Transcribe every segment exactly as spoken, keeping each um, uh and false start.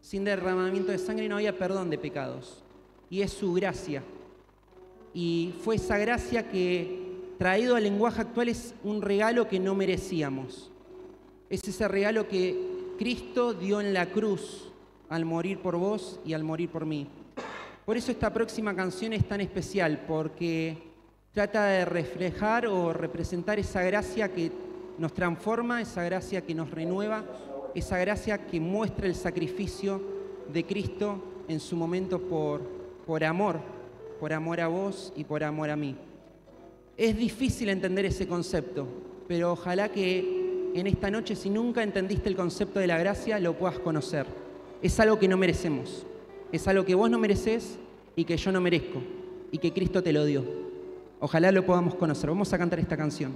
sin derramamiento de sangre no había perdón de pecados. Y es su gracia. Y fue esa gracia que, traído al lenguaje actual, es un regalo que no merecíamos. Es ese regalo que Cristo dio en la cruz al morir por vos y al morir por mí. Por eso esta próxima canción es tan especial, porque trata de reflejar o representar esa gracia que nos transforma, esa gracia que nos renueva, esa gracia que muestra el sacrificio de Cristo en su momento por, por amor, por amor a vos y por amor a mí. Es difícil entender ese concepto, pero ojalá que en esta noche, si nunca entendiste el concepto de la gracia, lo puedas conocer. Es algo que no merecemos, es algo que vos no merecés y que yo no merezco, y que Cristo te lo dio. Ojalá lo podamos conocer. Vamos a cantar esta canción.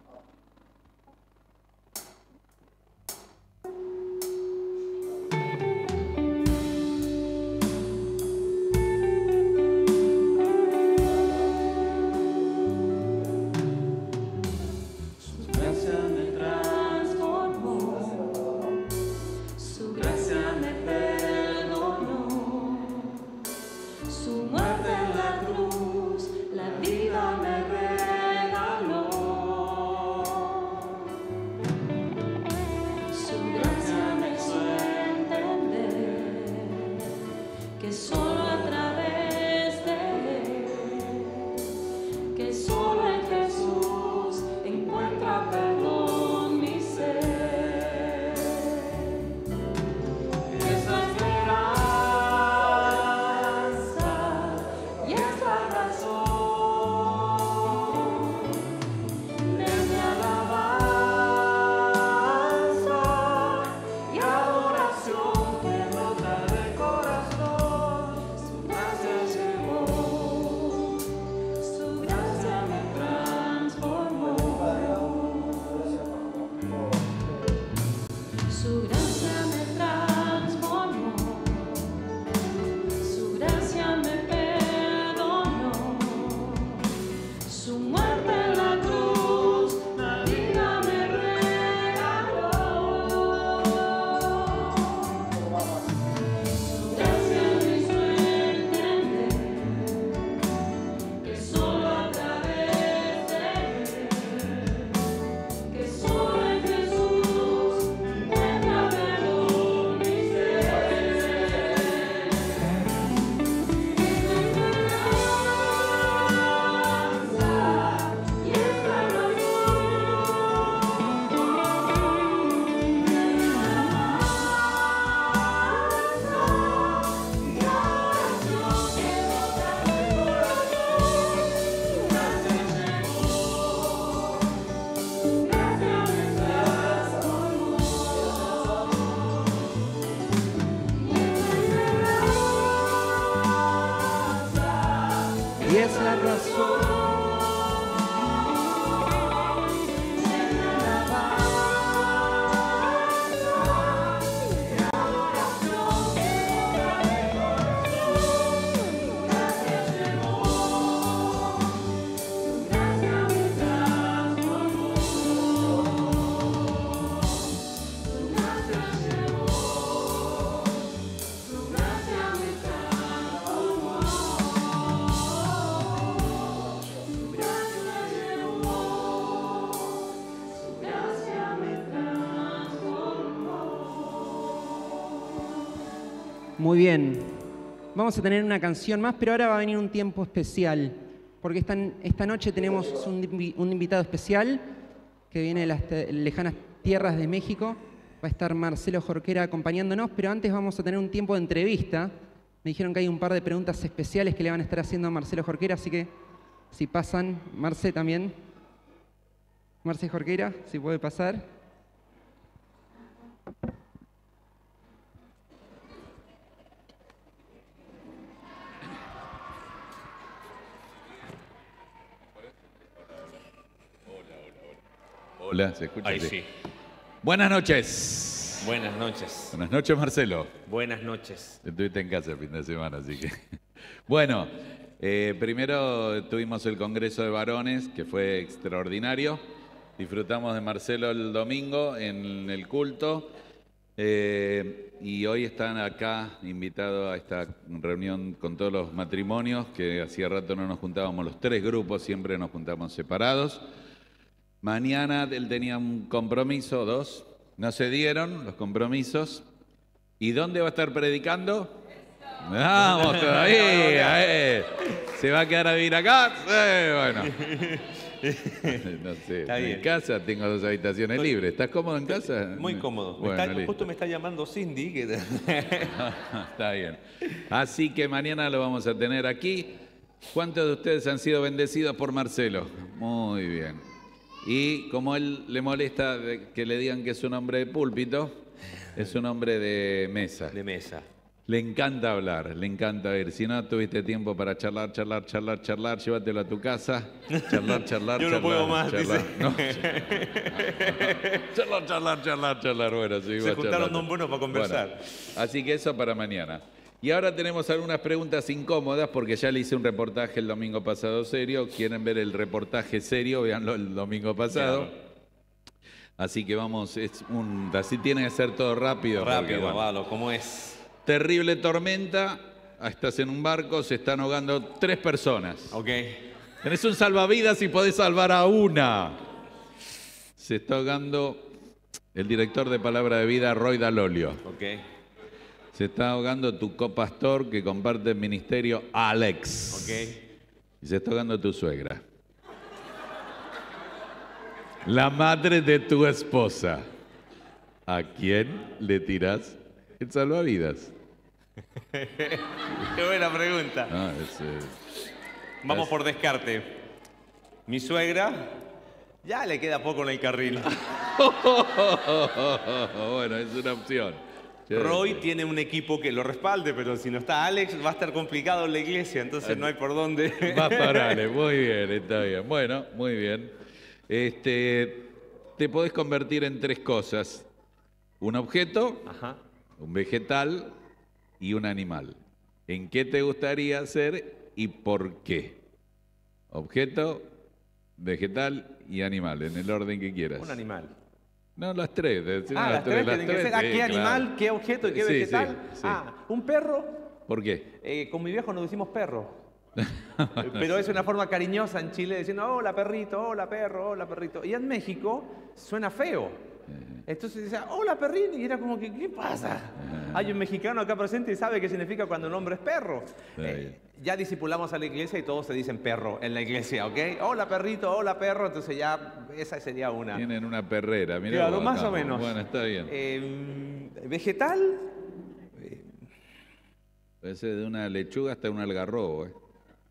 Y es la razón. Muy bien, vamos a tener una canción más, pero ahora va a venir un tiempo especial, porque esta, esta noche tenemos un, un invitado especial que viene de las lejanas tierras de México. Va a estar Marcelo Jorquera acompañándonos, pero antes vamos a tener un tiempo de entrevista. Me dijeron que hay un par de preguntas especiales que le van a estar haciendo a Marcelo Jorquera, así que si pasan, Marce también. Marce Jorquera, si puede pasar. Hola, ¿se escucha? Ahí sí. Buenas noches. Buenas noches. Buenas noches, Marcelo. Buenas noches. Estuviste en casa el fin de semana, así que... Bueno, eh, primero tuvimos el Congreso de Varones, que fue extraordinario. Disfrutamos de Marcelo el domingo en el culto. Eh, y hoy están acá invitados a esta reunión con todos los matrimonios, que hacía rato no nos juntábamos los tres grupos, siempre nos juntamos separados. Mañana él tenía un compromiso, dos, no se dieron los compromisos. ¿Y dónde va a estar predicando? Vamos todavía, eh. ¿Se va a quedar a vivir acá? Eh, bueno. No sé, Está en bien. casa tengo dos habitaciones Estoy- libres. ¿Estás cómodo en casa? Muy cómodo. Me Bueno, está- listo. justo me está llamando Cindy. Que... Está bien. Así que mañana lo vamos a tener aquí. ¿Cuántos de ustedes han sido bendecidos por Marcelo? Muy bien. Y como él le molesta de que le digan que es un hombre de púlpito, es un hombre de mesa. de mesa. Le encanta hablar, le encanta ir. Si no tuviste tiempo para charlar, charlar, charlar, charlar, llévatelo a tu casa. Charlar, charlar, Yo charlar. no puedo más, charlar. dice. No. Charlar, charlar, charlar, charlar. Bueno, sí, Se va juntaron charlando. dos buenos para conversar. Bueno, así que eso para mañana. Y ahora tenemos algunas preguntas incómodas porque ya le hice un reportaje el domingo pasado serio. ¿Quieren ver el reportaje serio? Véanlo el domingo pasado. Claro. Así que vamos, es un, así tiene que ser todo rápido. porque, Rápido, bueno, Valo, ¿cómo es? terrible tormenta, estás en un barco, se están ahogando tres personas. Ok. Tenés un salvavidas y podés salvar a una. Se está ahogando el director de Palabra de Vida, Roy Dalolio. Ok. Se está ahogando tu copastor que comparte el ministerio, Alex. Ok. Y se está ahogando tu suegra. La madre de tu esposa. ¿A quién le tirás el salvavidas? Qué buena pregunta. Ah, es, eh, Vamos por descarte. Mi suegra ya le queda poco en el carril. bueno, es una opción. Yo- Roy tiene un equipo que lo respalde, pero si no está Alex va a estar complicado en la iglesia, entonces no hay por dónde. Va para Ale, muy bien, está bien. Bueno, muy bien. Este, te podés convertir en tres cosas. Un objeto, Ajá. un vegetal y un animal. ¿En qué te gustaría ser y por qué? Objeto, vegetal y animal, en el orden que quieras. Un animal. No, las tres. de- Ah, no, las tres tienen que ser. ¿A sí, qué claro. animal, qué objeto y qué Sí, vegetal? sí, sí. Ah, un perro. ¿Por qué? Eh, con mi viejo nos decimos perro. Pero es una forma cariñosa en Chile diciendo, hola perrito, hola perro, hola perrito. Y en México suena feo. Entonces dice, hola perrín, y era como que, ¿qué pasa? Hay un mexicano acá presente y sabe qué significa cuando un hombre es perro. Está Eh, bien. ya discipulamos a la iglesia y todos se dicen perro en la iglesia, ¿ok? Hola perrito, hola perro, entonces ya esa sería una. Tienen una perrera, mirá Claro, vos más acá. o menos. Bueno, está bien. Eh, vegetal, Puede ser de una lechuga hasta un algarrobo. ¿eh?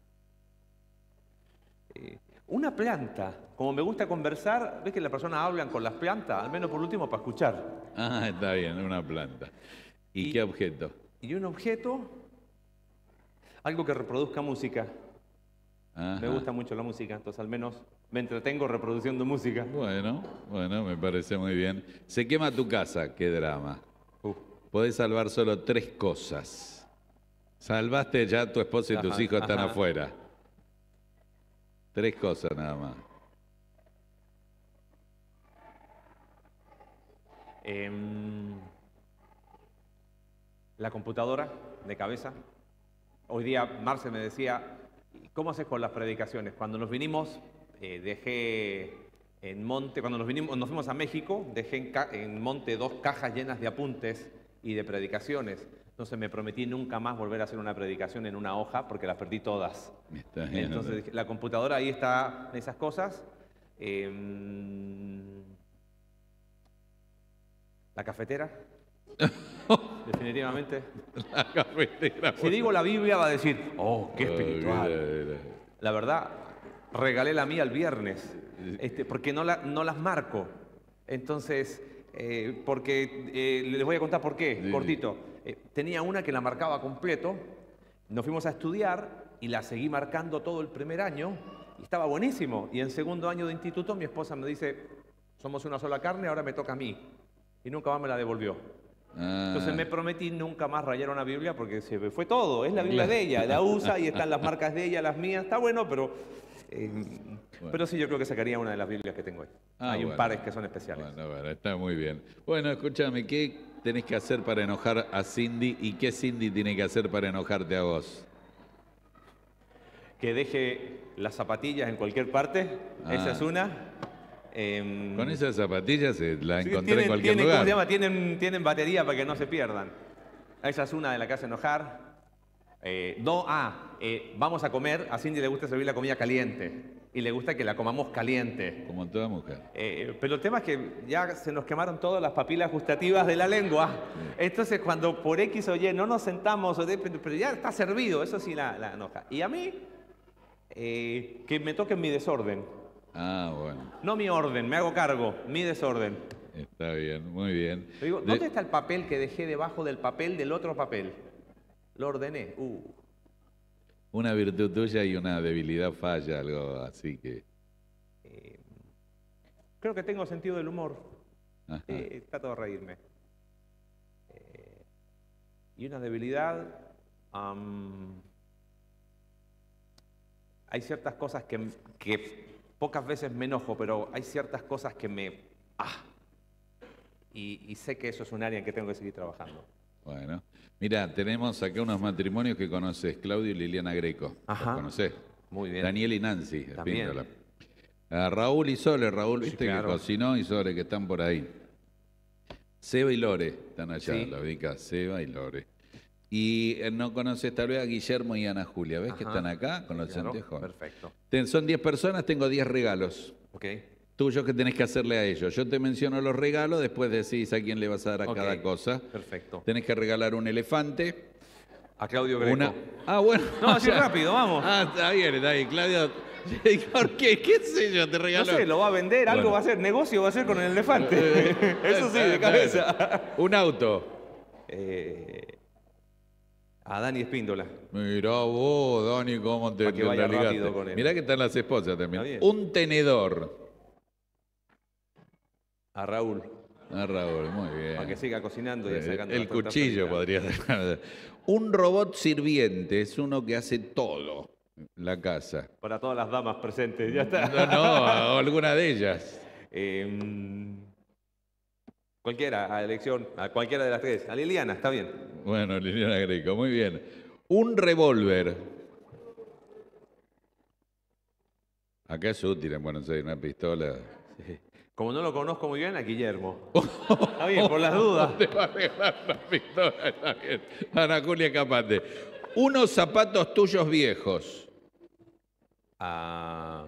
eh, una planta. Como me gusta conversar, ves que las personas hablan con las plantas, al menos por último para escuchar. Ah, está bien, una planta. ¿Y, Y- qué objeto? Y un objeto, algo que reproduzca música. Ajá. Me gusta mucho la música, entonces al menos me entretengo reproduciendo música. Bueno, bueno, me parece muy bien. Se quema tu casa, qué drama. Uf. Podés salvar solo tres cosas. Salvaste ya, tu esposa y tus Ajá, hijos están ajá. afuera. Tres cosas nada más. Em, la computadora de cabeza. Hoy día Marce me decía, ¿cómo haces con las predicaciones? Cuando nos vinimos, eh, dejé en Monte, cuando nos, vinimos, nos fuimos a México, dejé en, ca- en Monte dos cajas llenas de apuntes y de predicaciones. Entonces me prometí nunca más volver a hacer una predicación en una hoja porque las perdí todas. Está bien. Entonces dije, la computadora, ahí está esas cosas. Em, la cafetera. Definitivamente. La cafetera. Si digo la Biblia va a decir, oh, qué Oh, espiritual. mira, mira. La verdad, regalé la mía el viernes, este, porque no, la, no las marco. Entonces, eh, porque eh, les voy a contar por qué, Sí. cortito. Eh, tenía una que la marcaba completo, nos fuimos a estudiar y la seguí marcando todo el primer año y estaba buenísimo. Y en segundo año de instituto mi esposa me dice, somos una sola carne, ahora me toca a mí. Y nunca más me la devolvió. Ah, Entonces me prometí nunca más rayar una Biblia porque se me fue todo. Es la Biblia Claro. de ella, la usa y están las marcas de ella, las mías. Está bueno, pero Eh, Bueno. Pero sí, yo creo que sacaría una de las Biblias que tengo ahí. Ah, Hay un bueno. pares que son especiales. Bueno, bueno, está muy bien. Bueno, escúchame, ¿qué tenés que hacer para enojar a Cindy y qué Cindy tiene que hacer para enojarte a vos? Que deje las zapatillas en cualquier parte, Ah. esa es una. Em, Con esas zapatillas eh, la sí, encontré tienen, en cualquier tienen, lugar. ¿cómo se llama? Tienen, tienen batería para que no se pierdan. Esa es una de la que hace enojar. Eh, no, ah, eh, vamos a comer. A Cindy le gusta servir la comida caliente. Y le gusta que la comamos caliente. Como toda mujer. Eh, pero el tema es que ya se nos quemaron todas las papilas gustativas de la lengua. Entonces, cuando por X o Y no nos sentamos, o de- pero ya está servido, eso sí la, la enoja. Y a mí, eh, que me toquen mi desorden. Ah, bueno, No mi orden, me hago cargo, mi desorden. está bien, muy bien. Le digo, De- ¿dónde está el papel que dejé debajo del papel del otro papel? Lo ordené. Uh. Una virtud tuya y una debilidad falla, algo así que... Eh, creo que tengo sentido del humor. Ajá. Eh, trato de reírme. Eh, y una debilidad. am, hay ciertas cosas que, que pocas veces me enojo, pero hay ciertas cosas que me. Ah, y, y sé que eso es un área en que tengo que seguir trabajando. Bueno, mira, tenemos acá unos matrimonios que conoces, Claudio y Liliana Greco. Ajá. ¿Los conocés? Muy bien. Daniel y Nancy, También. Espíndola. A Raúl y Sole, Raúl, Sí, viste claro. que cocinó, y Sole, que están por ahí. Seba y Lore, están allá, Sí. la ubicás, Seba y Lore. Y eh, no conoces tal vez a Guillermo y Ana Julia, ¿ves que Ajá. están acá con los Claro, anteojos? perfecto. Ten- son diez personas, tengo diez regalos. Ok. Tuyos que tenés que hacerle a ellos. Yo te menciono los regalos, después decís a quién le vas a dar a Ok. cada cosa. Perfecto. Tenés que regalar un elefante. A Claudio Greco. Una... Ah, bueno. No, así ya. rápido, vamos. Ah, está bien, está bien. Claudio, ¿por qué? ¿Qué sé yo? Te No regalo. sé, lo va a vender, algo Bueno. va a hacer, negocio va a hacer con el elefante. Eh, Eso sí, de está bien. cabeza. Un auto. Eh, a Dani Espíndola. Mirá vos, Dani, cómo te, Pa' que te vaya religaste. rápido con él. Mirá que están las esposas también. Está bien. Un tenedor. A Raúl. Ah, Raúl, muy bien. Para que siga cocinando y Eh, sacando El las tortas cuchillo fritas. podría ser. Un robot sirviente es uno que hace todo en la casa. Para todas las damas presentes, ya está. No, no, alguna de ellas. Eh, cualquiera, a elección, a cualquiera de las tres. A Liliana, está bien. Bueno, Liliana Greco, muy bien. Un revólver. Acá es útil en Buenos Aires, una pistola. Como no lo conozco muy bien, a Guillermo. Está bien, por las dudas. Te va a regalar una pistola, está bien. Ana Julia Capate. Unos zapatos tuyos viejos. A-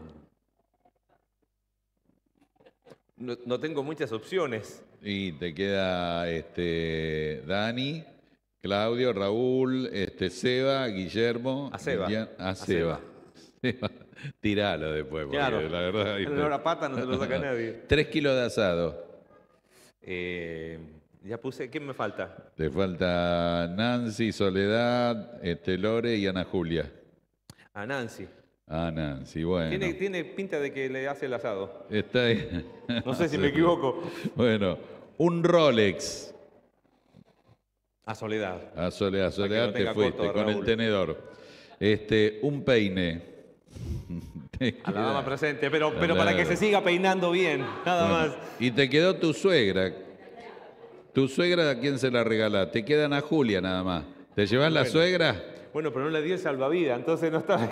No, no tengo muchas opciones. Y te queda este, Dani, Claudio, Raúl, este, Seba, Guillermo. A Seba. Lilian- a A Seba. Seba. Tiralo después, porque Claro. la verdad. El olor a pata no se lo saca nadie. Tres kilos de asado. Eh, ya puse, ¿quién me falta? Te falta Nancy, Soledad, este, Lore y Ana Julia. A Nancy. Ah, Nancy, bueno. Tiene, tiene pinta de que le hace el asado. Está ahí. No sé si me equivoco. Bueno, un Rolex. A Soledad. A Soledad, Soledad lo te tenga fuiste corto, con el Raúl. tenedor. Este, un peine. Te A la queda- dama presente, pero, pero para Claro. que se siga peinando bien, nada Bueno, más. y te quedó tu suegra. ¿Tu suegra a quién se la regalás? Te quedan a Julia nada más. ¿Te llevas la Bueno. suegra? Bueno, pero no le di el salvavidas, entonces no está.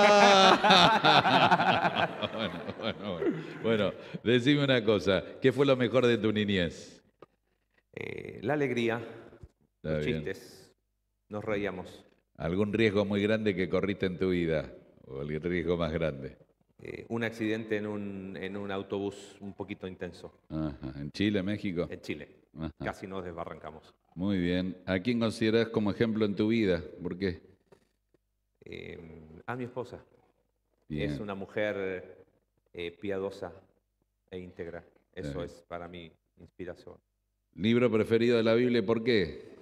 Ah. bueno, bueno, bueno. Bueno, decime una cosa. ¿Qué fue lo mejor de tu niñez? Eh, la alegría, Está los bien. chistes, nos reíamos. ¿Algún riesgo muy grande que corriste en tu vida? ¿O el riesgo más grande? Eh, un accidente en un, en un autobús un poquito intenso Ajá. ¿En Chile, México? en Chile. Ajá. Casi nos desbarrancamos. Muy bien. ¿A quién consideras como ejemplo en tu vida? ¿Por qué? Eh, a mi esposa. Bien. Es una mujer eh, piadosa e íntegra. Eso Bien. es para mí inspiración. ¿Libro preferido de la Biblia y por qué?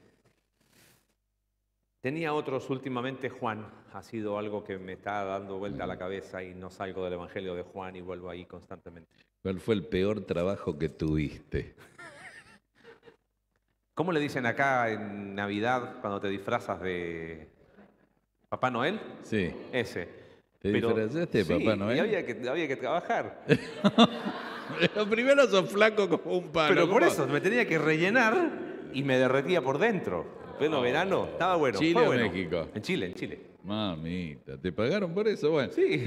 Tenía otros últimamente, Juan. Ha sido algo que me está dando vuelta a la cabeza y no salgo del Evangelio de Juan y vuelvo ahí constantemente. ¿Cuál fue el peor trabajo que tuviste? ¿Cómo le dicen acá en Navidad cuando te disfrazas de Papá Noel? Sí. Ese. ¿Te Pero- disfrazaste, sí, Papá Noel? y había que, había que trabajar. Pero primero sos flaco como un palo. Pero por ¿cómo? eso, me tenía que rellenar y me derretía por dentro. En pleno verano, estaba bueno. ¿Chile fue o bueno. México? En Chile, en Chile. Mamita, ¿te pagaron por eso? Bueno. Sí.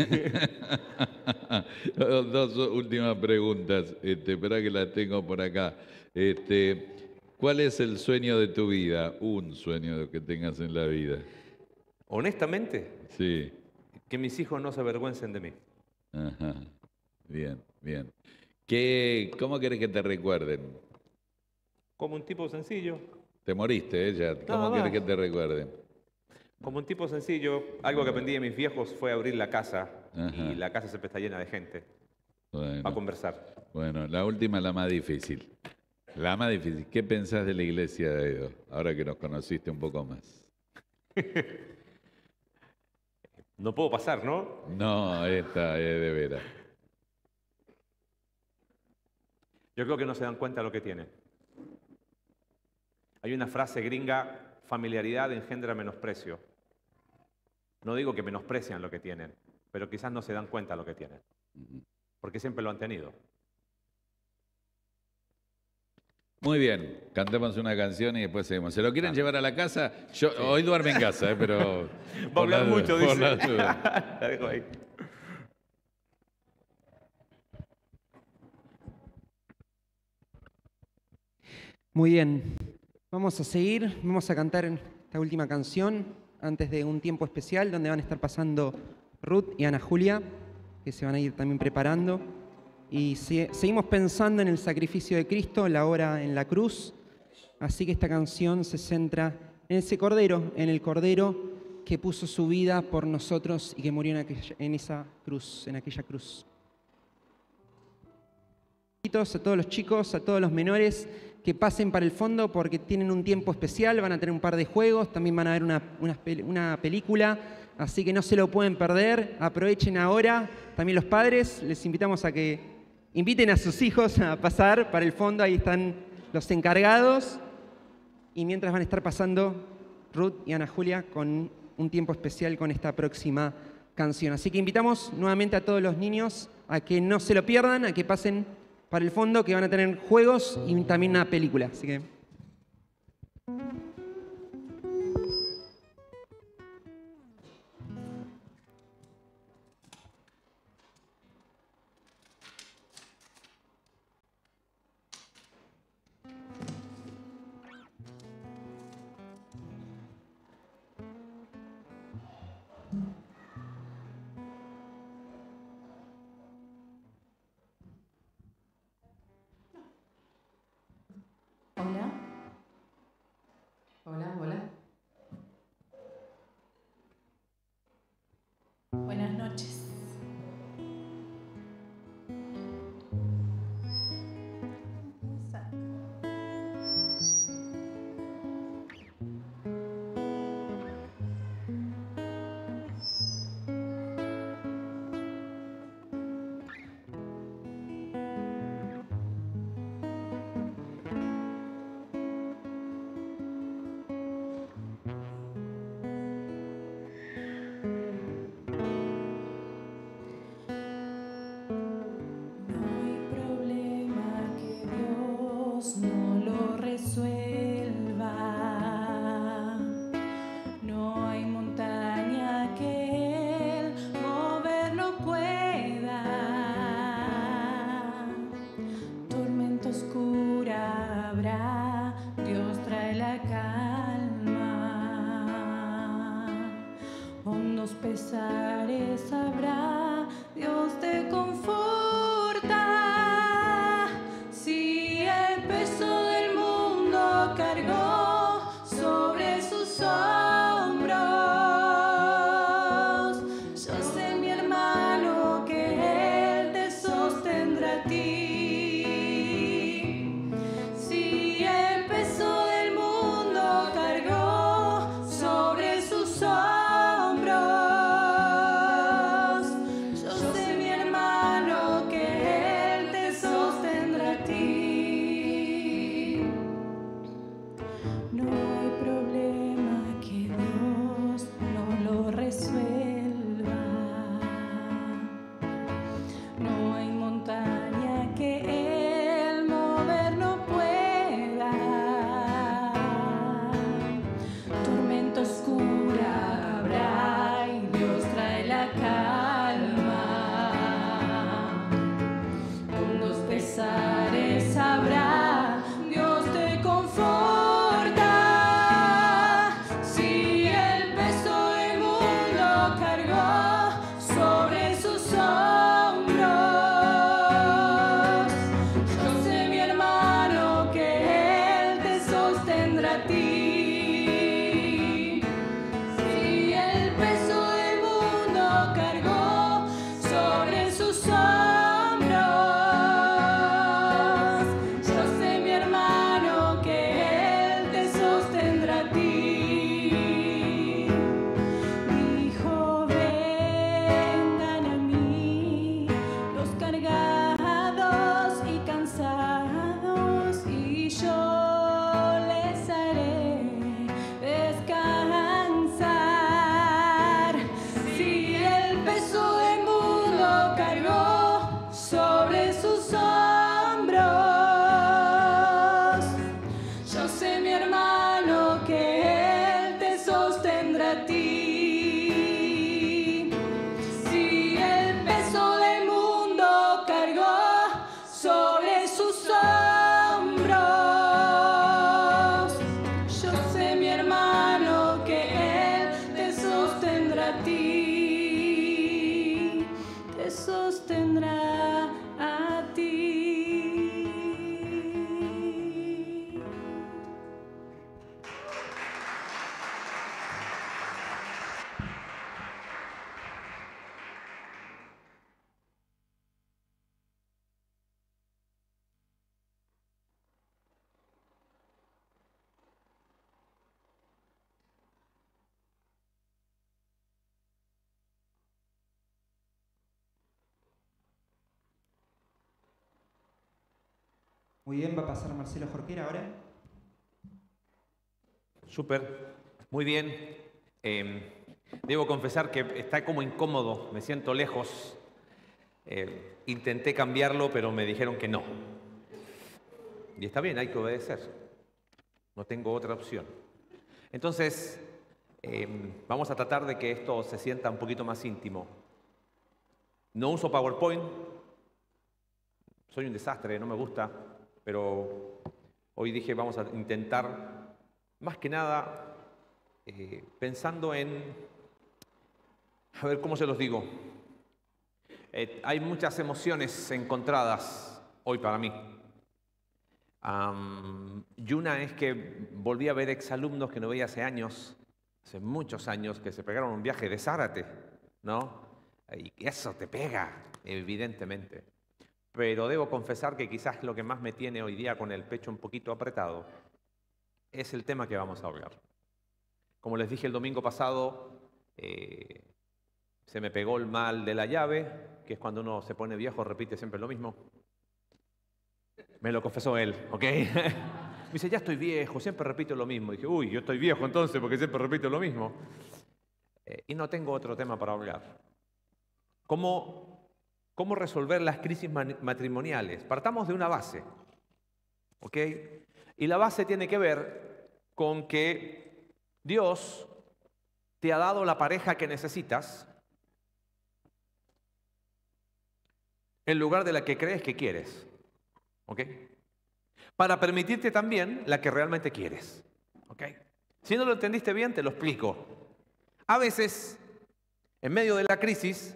Dos últimas preguntas, este, espera que las tengo por acá. Este, ¿cuál es el sueño de tu vida? Un sueño que tengas en la vida. Honestamente, Sí. que mis hijos no se avergüencen de mí. Ajá. Bien, bien. ¿Qué, ¿Cómo querés que te recuerden? Como un tipo sencillo. Te moriste, ¿eh? Ya. ¿Cómo Nada querés más. que te recuerden? Como un tipo sencillo. Algo que aprendí de mis viejos fue abrir la casa. Ajá. Y la casa siempre está llena de gente. Bueno. Para conversar. Bueno, la última, la más difícil. La más difícil. ¿Qué pensás de la iglesia de Edo? Ahora que nos conociste un poco más. No puedo pasar, ¿no? No, esta es de veras. Yo creo que no se dan cuenta de lo que tienen. Hay una frase gringa, familiaridad engendra menosprecio. No digo que menosprecian lo que tienen, pero quizás no se dan cuenta de lo que tienen. Porque siempre lo han tenido. Muy bien, cantemos una canción y después seguimos. ¿Se lo quieren llevar a la casa? Yo hoy duerme en casa, eh, pero... Va a hablar la- mucho, por dice. la duda. La dejo ahí. Muy bien, vamos a seguir, vamos a cantar esta última canción antes de un tiempo especial donde van a estar pasando Ruth y Ana Julia, que se van a ir también preparando. Y se- seguimos pensando en el sacrificio de Cristo, la obra en la cruz. Así que esta canción se centra en ese Cordero, en el Cordero que puso su vida por nosotros y que murió en, aquella- en esa cruz, en aquella cruz. A todos los chicos, a todos los menores que pasen para el fondo porque tienen un tiempo especial, van a tener un par de juegos, también van a ver una, una pel- una película, así que no se lo pueden perder, aprovechen ahora. También los padres, les invitamos a que inviten a sus hijos a pasar para el fondo, ahí están los encargados. Y mientras van a estar pasando Ruth y Ana Julia con un tiempo especial con esta próxima canción. Así que invitamos nuevamente a todos los niños a que no se lo pierdan, a que pasen para el fondo, que van a tener juegos y también una película. Así que... Hola. Hola, hola. Buenas noches. vendrá a ti. Muy bien, va a pasar Marcelo Jorquera ahora. Súper, muy bien. Eh, debo confesar que está como incómodo, me siento lejos. Eh, intenté cambiarlo, pero me dijeron que no. Y está bien, hay que obedecer. No tengo otra opción. Entonces, eh, vamos a tratar de que esto se sienta un poquito más íntimo. No uso PowerPoint. Soy un desastre, no me gusta. Pero hoy dije, vamos a intentar, más que nada, eh, pensando en, a ver, ¿cómo se los digo? Eh, hay muchas emociones encontradas hoy para mí. Um, y una es que volví a ver exalumnos que no veía hace años, hace muchos años, que se pegaron un viaje de Zárate, ¿no? Y eso te pega, evidentemente. Pero debo confesar que quizás lo que más me tiene hoy día con el pecho un poquito apretado es el tema que vamos a hablar. Como les dije el domingo pasado, eh, se me pegó el mal de la llave, que es cuando uno se pone viejo, repite siempre lo mismo. Me lo confesó él, ¿ok? Me dice, ya estoy viejo, siempre repito lo mismo. Y dije, uy, yo estoy viejo entonces porque siempre repito lo mismo. Eh, y no tengo otro tema para hablar. ¿Cómo... ¿Cómo resolver las crisis matrimoniales? Partamos de una base, ¿ok? Y la base tiene que ver con que Dios te ha dado la pareja que necesitas en lugar de la que crees que quieres, ¿ok? Para permitirte también la que realmente quieres, ¿ok? Si no lo entendiste bien, te lo explico. A veces, en medio de la crisis,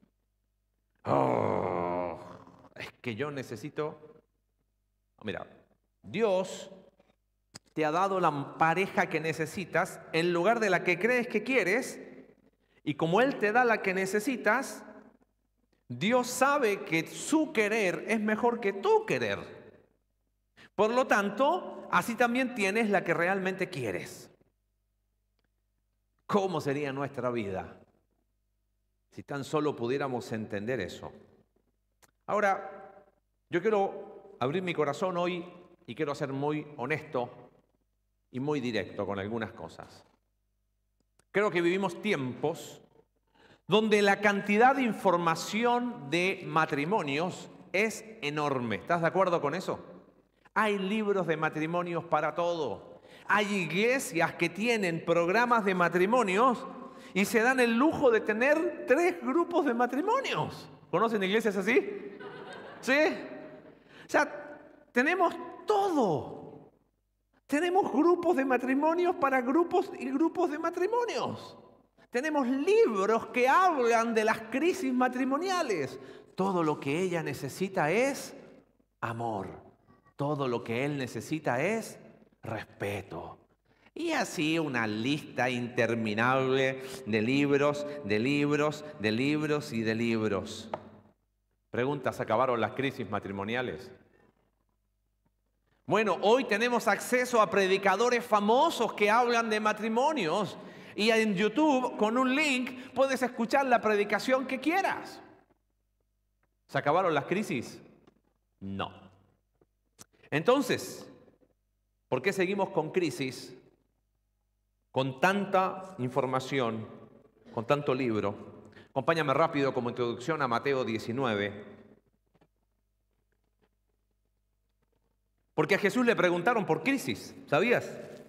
oh, es que yo necesito... Mira, Dios te ha dado la pareja que necesitas en lugar de la que crees que quieres, y como Él te da la que necesitas, Dios sabe que su querer es mejor que tu querer. Por lo tanto, así también tienes la que realmente quieres. ¿Cómo sería nuestra vida si tan solo pudiéramos entender eso? Ahora, yo quiero abrir mi corazón hoy y quiero ser muy honesto y muy directo con algunas cosas. Creo que vivimos tiempos donde la cantidad de información de matrimonios es enorme. ¿Estás de acuerdo con eso? Hay libros de matrimonios para todo. Hay iglesias que tienen programas de matrimonios y se dan el lujo de tener tres grupos de matrimonios. ¿Conocen iglesias así? ¿Sí? O sea, tenemos todo. Tenemos grupos de matrimonios para grupos y grupos de matrimonios. Tenemos libros que hablan de las crisis matrimoniales. Todo lo que ella necesita es amor. Todo lo que él necesita es respeto. Y así una lista interminable de libros, de libros, de libros y de libros. Pregunta, ¿se acabaron las crisis matrimoniales? Bueno, hoy tenemos acceso a predicadores famosos que hablan de matrimonios. Y en YouTube, con un link, puedes escuchar la predicación que quieras. ¿Se acabaron las crisis? No. Entonces, ¿por qué seguimos con crisis? Con tanta información, con tanto libro. Acompáñame rápido como introducción a Mateo diecinueve. Porque a Jesús le preguntaron por crisis, ¿sabías?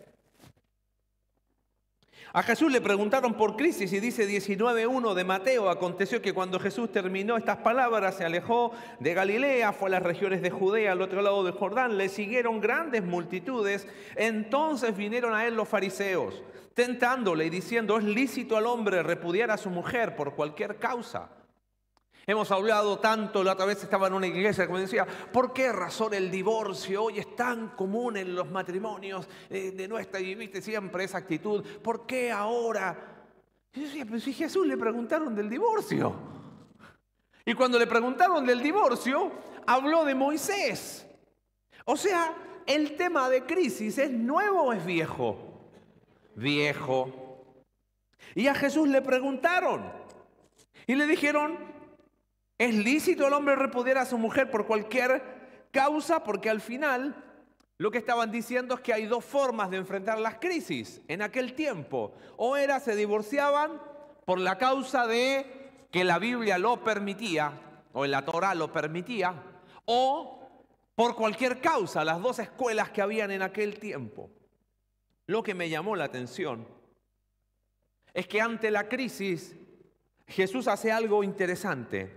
A Jesús le preguntaron por crisis y dice diecinueve uno de Mateo, aconteció que cuando Jesús terminó estas palabras se alejó de Galilea, fue a las regiones de Judea, al otro lado del Jordán, le siguieron grandes multitudes, entonces vinieron a él los fariseos, tentándole y diciendo, es lícito al hombre repudiar a su mujer por cualquier causa. Hemos hablado tanto, la otra vez estaba en una iglesia que me decía, ¿por qué razón el divorcio hoy es tan común en los matrimonios eh, de nuestra, y viste siempre esa actitud? ¿Por qué ahora? Y yo decía, pues si Jesús le preguntaron del divorcio. Y cuando le preguntaron del divorcio, habló de Moisés. O sea, ¿el tema de crisis es nuevo o es viejo? Viejo. Y a Jesús le preguntaron y le dijeron, ¿es lícito el hombre repudiar a su mujer por cualquier causa? Porque al final lo que estaban diciendo es que hay dos formas de enfrentar las crisis en aquel tiempo. O era se divorciaban por la causa de que la Biblia lo permitía, o en la Torá lo permitía, o por cualquier causa, las dos escuelas que habían en aquel tiempo. Lo que me llamó la atención es que ante la crisis Jesús hace algo interesante.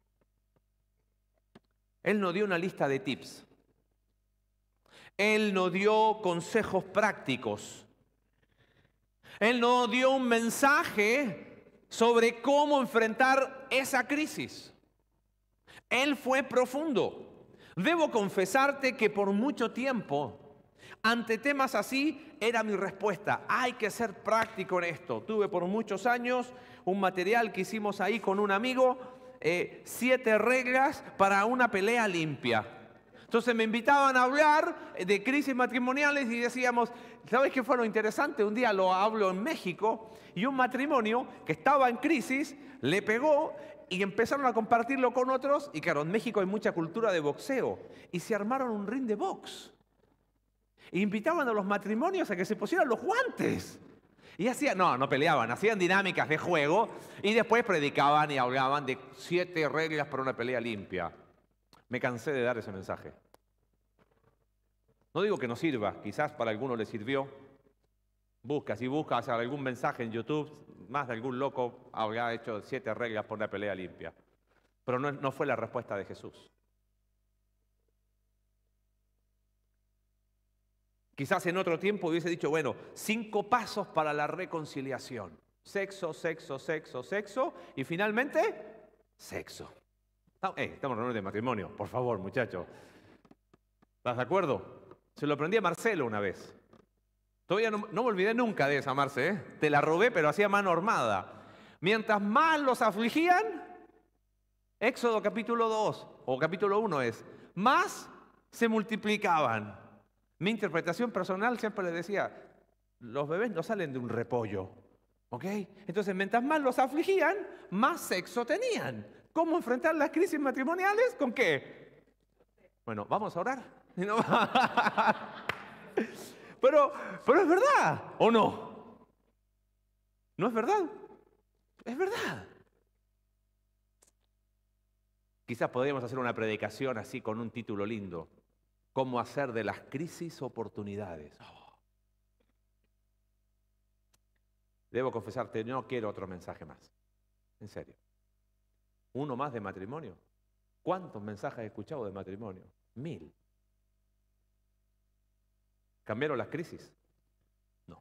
Él no dio una lista de tips. Él no dio consejos prácticos. Él no dio un mensaje sobre cómo enfrentar esa crisis. Él fue profundo. Debo confesarte que por mucho tiempo, ante temas así, era mi respuesta. Hay que ser práctico en esto. Tuve por muchos años un material que hicimos ahí con un amigo, Eh, siete reglas para una pelea limpia. Entonces me invitaban a hablar de crisis matrimoniales y decíamos, ¿sabes qué fue lo interesante? Un día lo hablo en México y un matrimonio que estaba en crisis le pegó y empezaron a compartirlo con otros. Y claro, en México hay mucha cultura de boxeo y se armaron un ring de box. E invitaban a los matrimonios a que se pusieran los guantes. Y hacían, no, no peleaban, hacían dinámicas de juego y después predicaban y hablaban de siete reglas para una pelea limpia. Me cansé de dar ese mensaje. No digo que no sirva, quizás para alguno le sirvió. Busca, si buscas algún mensaje en YouTube, más de algún loco habrá hecho siete reglas para una pelea limpia. Pero no, no fue la respuesta de Jesús. Quizás en otro tiempo hubiese dicho, bueno, cinco pasos para la reconciliación. Sexo, sexo, sexo, sexo y finalmente, sexo. Eh, estamos en reunión de matrimonio, por favor, muchachos. ¿Estás de acuerdo? Se lo aprendí a Marcelo una vez. Todavía no, no me olvidé nunca de esa, Marce, ¿eh? Te la robé, pero hacía mano armada. Mientras más los afligían, Éxodo capítulo dos, o capítulo uno es, más se multiplicaban. Mi interpretación personal siempre le decía, los bebés no salen de un repollo, ¿ok? Entonces, mientras más los afligían, más sexo tenían. ¿Cómo enfrentar las crisis matrimoniales? ¿Con qué? Bueno, vamos a orar. pero, pero es verdad, ¿o no? ¿No es verdad? Es verdad. Quizás podríamos hacer una predicación así con un título lindo. ¿Cómo hacer de las crisis oportunidades? Oh. Debo confesarte, no quiero otro mensaje más. En serio. Uno más de matrimonio. ¿Cuántos mensajes he escuchado de matrimonio? Mil. ¿Cambiaron las crisis? No.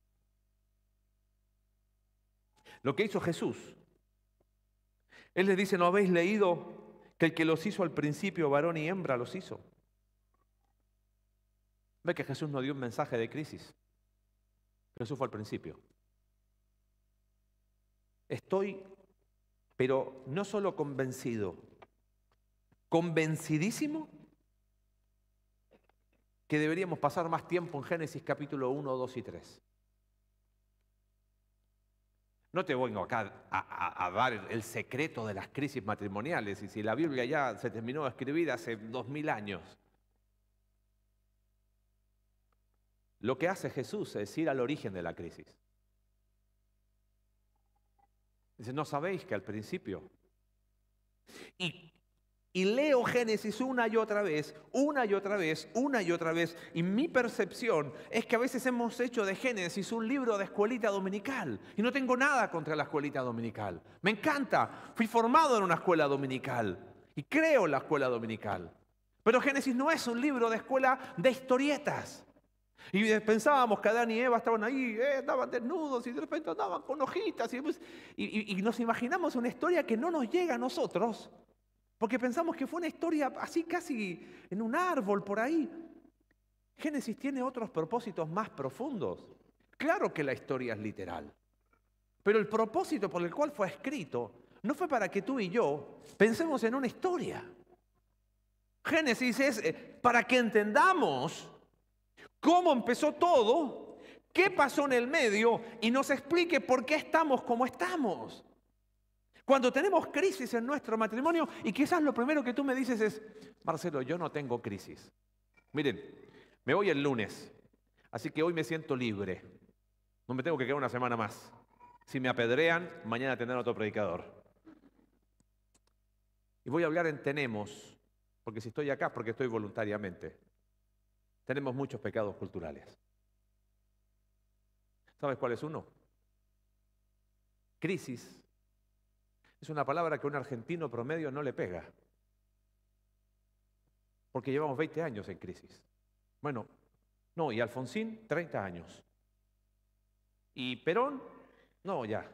Lo que hizo Jesús. Él les dice, ¿no habéis leído que el que los hizo al principio, varón y hembra, los hizo? Ve que Jesús no dio un mensaje de crisis. Jesús fue al principio. Estoy, pero no solo convencido, convencidísimo que deberíamos pasar más tiempo en Génesis capítulo uno, dos y tres. No te vengo acá a, a, a dar el secreto de las crisis matrimoniales y si la Biblia ya se terminó de escribir hace dos mil años. Lo que hace Jesús es ir al origen de la crisis. Dice, ¿no sabéis que al principio? Y, y leo Génesis una y otra vez, una y otra vez, una y otra vez. Y mi percepción es que a veces hemos hecho de Génesis un libro de escuelita dominical. Y no tengo nada contra la escuelita dominical. Me encanta. Fui formado en una escuela dominical. Y creo en la escuela dominical. Pero Génesis no es un libro de escuela de historietas. Y pensábamos que Adán y Eva estaban ahí, eh, andaban desnudos y de repente andaban con hojitas. Y, pues, y, y nos imaginamos una historia que no nos llega a nosotros Porque pensamos que fue una historia así casi en un árbol por ahí. Génesis tiene otros propósitos más profundos. Claro que la historia es literal. Pero el propósito por el cual fue escrito no fue para que tú y yo pensemos en una historia. Génesis es para que entendamos cómo empezó todo, qué pasó en el medio y nos explique por qué estamos como estamos. Cuando tenemos crisis en nuestro matrimonio, y quizás lo primero que tú me dices es, Marcelo, yo no tengo crisis. Miren, me voy el lunes, así que hoy me siento libre. No me tengo que quedar una semana más. Si me apedrean, mañana tendrán otro predicador. Y voy a hablar en tenemos, porque si estoy acá es porque estoy voluntariamente. Tenemos muchos pecados culturales. ¿Sabes cuál es uno? Crisis. Es una palabra que a un argentino promedio no le pega. Porque llevamos veinte años en crisis. Bueno, no, y Alfonsín, treinta años. Y Perón, no, ya.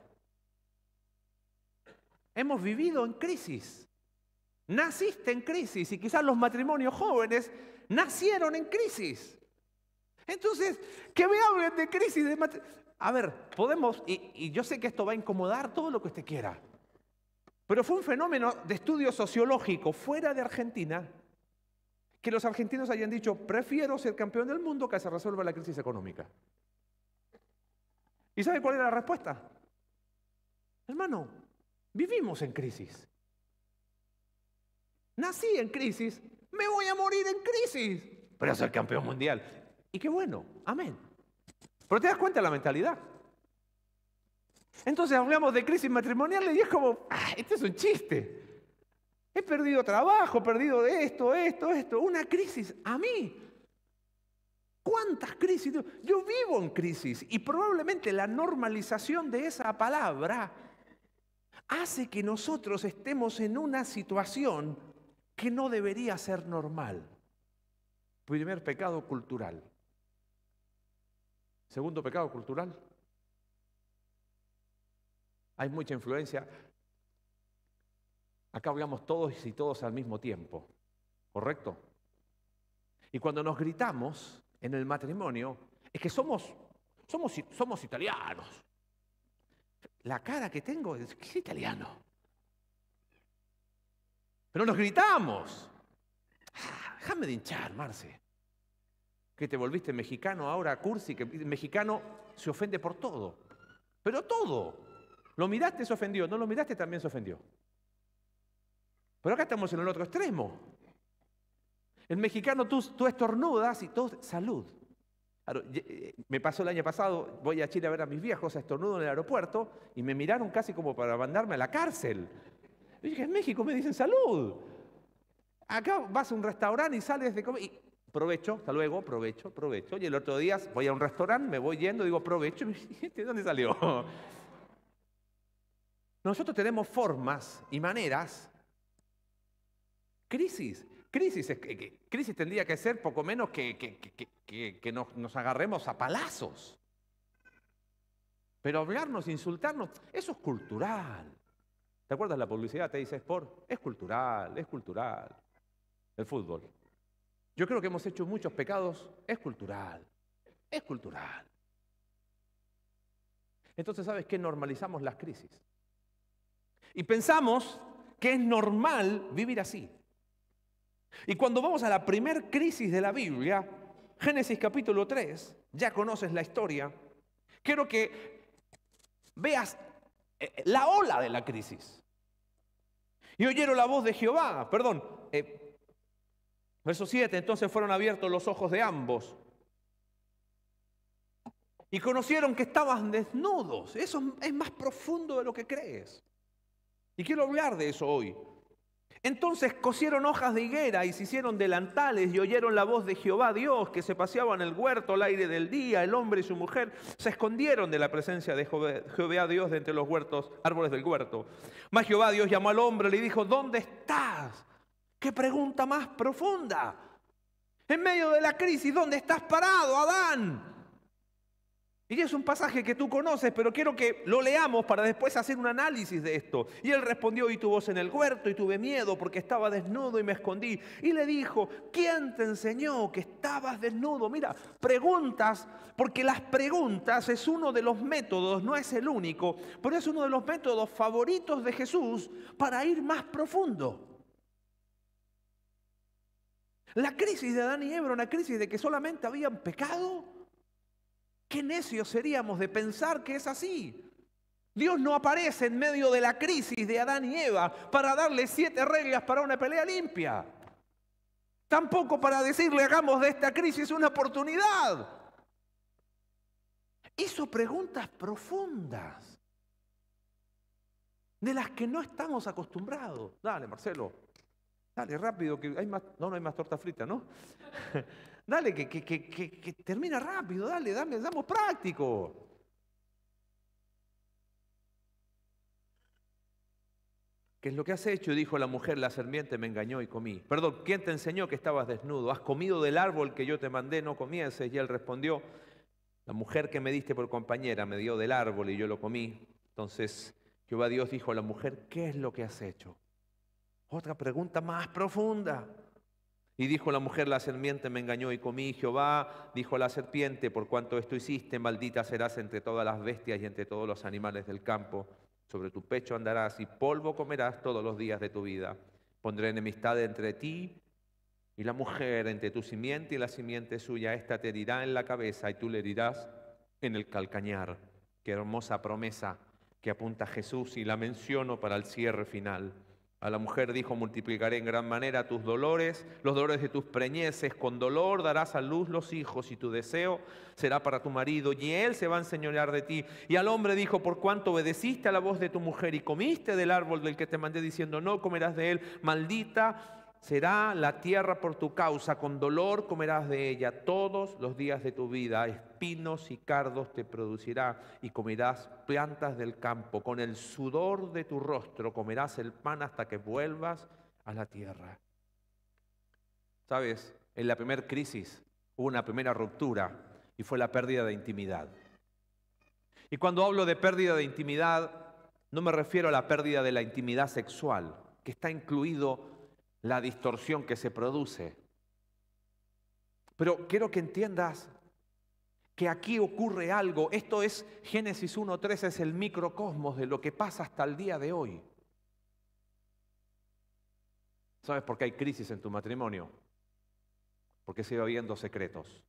Hemos vivido en crisis. Naciste en crisis y quizás los matrimonios jóvenes nacieron en crisis. Entonces, que me hablen de crisis de matrimonio. A ver, podemos, y, y yo sé que esto va a incomodar todo lo que usted quiera. Pero fue un fenómeno de estudio sociológico fuera de Argentina que los argentinos hayan dicho, prefiero ser campeón del mundo que se resuelva la crisis económica. ¿Y sabe cuál era la respuesta? Hermano, vivimos en crisis. Nací en crisis, me voy a morir en crisis. Pero soy campeón mundial. Y qué bueno, amén. Pero te das cuenta de la mentalidad. Entonces hablamos de crisis matrimonial y es como, ah, este es un chiste. He perdido trabajo, he perdido de esto, esto, esto. Una crisis a mí. ¿Cuántas crisis? Yo vivo en crisis y probablemente la normalización de esa palabra hace que nosotros estemos en una situación que no debería ser normal. Primer pecado cultural. Segundo pecado cultural. Hay mucha influencia. Acá hablamos todos y todos al mismo tiempo, ¿correcto? Y cuando nos gritamos en el matrimonio, es que somos, somos, somos italianos. La cara que tengo es que es italiano. Pero nos gritamos. Ah, déjame de hinchar, Marce. Que te volviste mexicano ahora, cursi, que el mexicano se ofende por todo. Pero todo. Lo miraste, se ofendió. No lo miraste, también se ofendió. Pero acá estamos en el otro extremo. El mexicano, tú, tú estornudas y todo, salud. Claro, me pasó el año pasado, voy a Chile a ver a mis viejos, estornudo en el aeropuerto y me miraron casi como para mandarme a la cárcel. Y dije, en México me dicen salud. Acá vas a un restaurante y sales de comer y provecho, hasta luego, provecho, provecho. Y el otro día voy a un restaurante, me voy yendo, digo provecho. Y ¿de dónde salió? Nosotros tenemos formas y maneras. Crisis. Crisis, crisis tendría que ser poco menos que, que, que, que, que nos, nos agarremos a palazos. Pero hablarnos, insultarnos, eso es cultural. ¿Te acuerdas la publicidad? Te dice Sport, es cultural, es cultural. El fútbol. Yo creo que hemos hecho muchos pecados, es cultural, es cultural. Entonces, ¿sabes qué? Normalizamos las crisis. Y pensamos que es normal vivir así. Y cuando vamos a la primer crisis de la Biblia, Génesis capítulo tres, ya conoces la historia, quiero que veas la ola de la crisis. Y oyeron la voz de Jehová, perdón, eh, verso siete, entonces fueron abiertos los ojos de ambos y conocieron que estaban desnudos. Eso es más profundo de lo que crees. Y quiero hablar de eso hoy. Entonces cosieron hojas de higuera y se hicieron delantales y oyeron la voz de Jehová Dios que se paseaba en el huerto al aire del día. El hombre y su mujer se escondieron de la presencia de Jehová Dios de entre los huertos, árboles del huerto. Mas Jehová Dios llamó al hombre y le dijo, ¿dónde estás? ¡Qué pregunta más profunda! En medio de la crisis, ¿dónde estás parado, Adán? Y es un pasaje que tú conoces, pero quiero que lo leamos para después hacer un análisis de esto. Y él respondió, y tu voz en el huerto, y tuve miedo porque estaba desnudo y me escondí. Y le dijo, ¿quién te enseñó que estabas desnudo? Mira, preguntas, porque las preguntas es uno de los métodos, no es el único, pero es uno de los métodos favoritos de Jesús para ir más profundo. La crisis de Adán y Eva era una crisis de que solamente habían pecado. Qué necios seríamos de pensar que es así. Dios no aparece en medio de la crisis de Adán y Eva para darle siete reglas para una pelea limpia. Tampoco para decirle hagamos de esta crisis una oportunidad. Hizo preguntas profundas de las que no estamos acostumbrados. Dale, Marcelo. Dale, rápido, que hay más... No, no hay más torta frita, ¿no? Dale, que, que, que, que, que termina rápido, dale, dame, damos práctico. ¿Qué es lo que has hecho? Dijo la mujer, la serpiente me engañó y comí. Perdón, ¿quién te enseñó que estabas desnudo? ¿Has comido del árbol que yo te mandé, no comieses? Y él respondió, la mujer que me diste por compañera me dio del árbol y yo lo comí. Entonces Jehová Dios dijo a la mujer, ¿qué es lo que has hecho? Otra pregunta más profunda. Y dijo la mujer, la serpiente me engañó y comí. Jehová dijo a la serpiente, por cuanto esto hiciste, maldita serás entre todas las bestias y entre todos los animales del campo. Sobre tu pecho andarás y polvo comerás todos los días de tu vida. Pondré enemistad entre ti y la mujer, entre tu simiente y la simiente suya. Esta te herirá en la cabeza y tú le herirás en el calcañar. Qué hermosa promesa que apunta a Jesús y la menciono para el cierre final. A la mujer dijo, multiplicaré en gran manera tus dolores, los dolores de tus preñeces, con dolor darás a luz los hijos y tu deseo será para tu marido y él se va a enseñorear de ti. Y al hombre dijo, por cuanto obedeciste a la voz de tu mujer y comiste del árbol del que te mandé diciendo, no comerás de él, maldita será la tierra por tu causa, con dolor comerás de ella todos los días de tu vida, espinos y cardos te producirá y comerás plantas del campo, con el sudor de tu rostro comerás el pan hasta que vuelvas a la tierra. ¿Sabes? En la primera crisis hubo una primera ruptura y fue la pérdida de intimidad. Y cuando hablo de pérdida de intimidad, no me refiero a la pérdida de la intimidad sexual, que está incluido la distorsión que se produce. Pero quiero que entiendas que aquí ocurre algo. Esto es Génesis uno tres, es el microcosmos de lo que pasa hasta el día de hoy. ¿Sabes por qué hay crisis en tu matrimonio? Porque sigue habiendo secretos.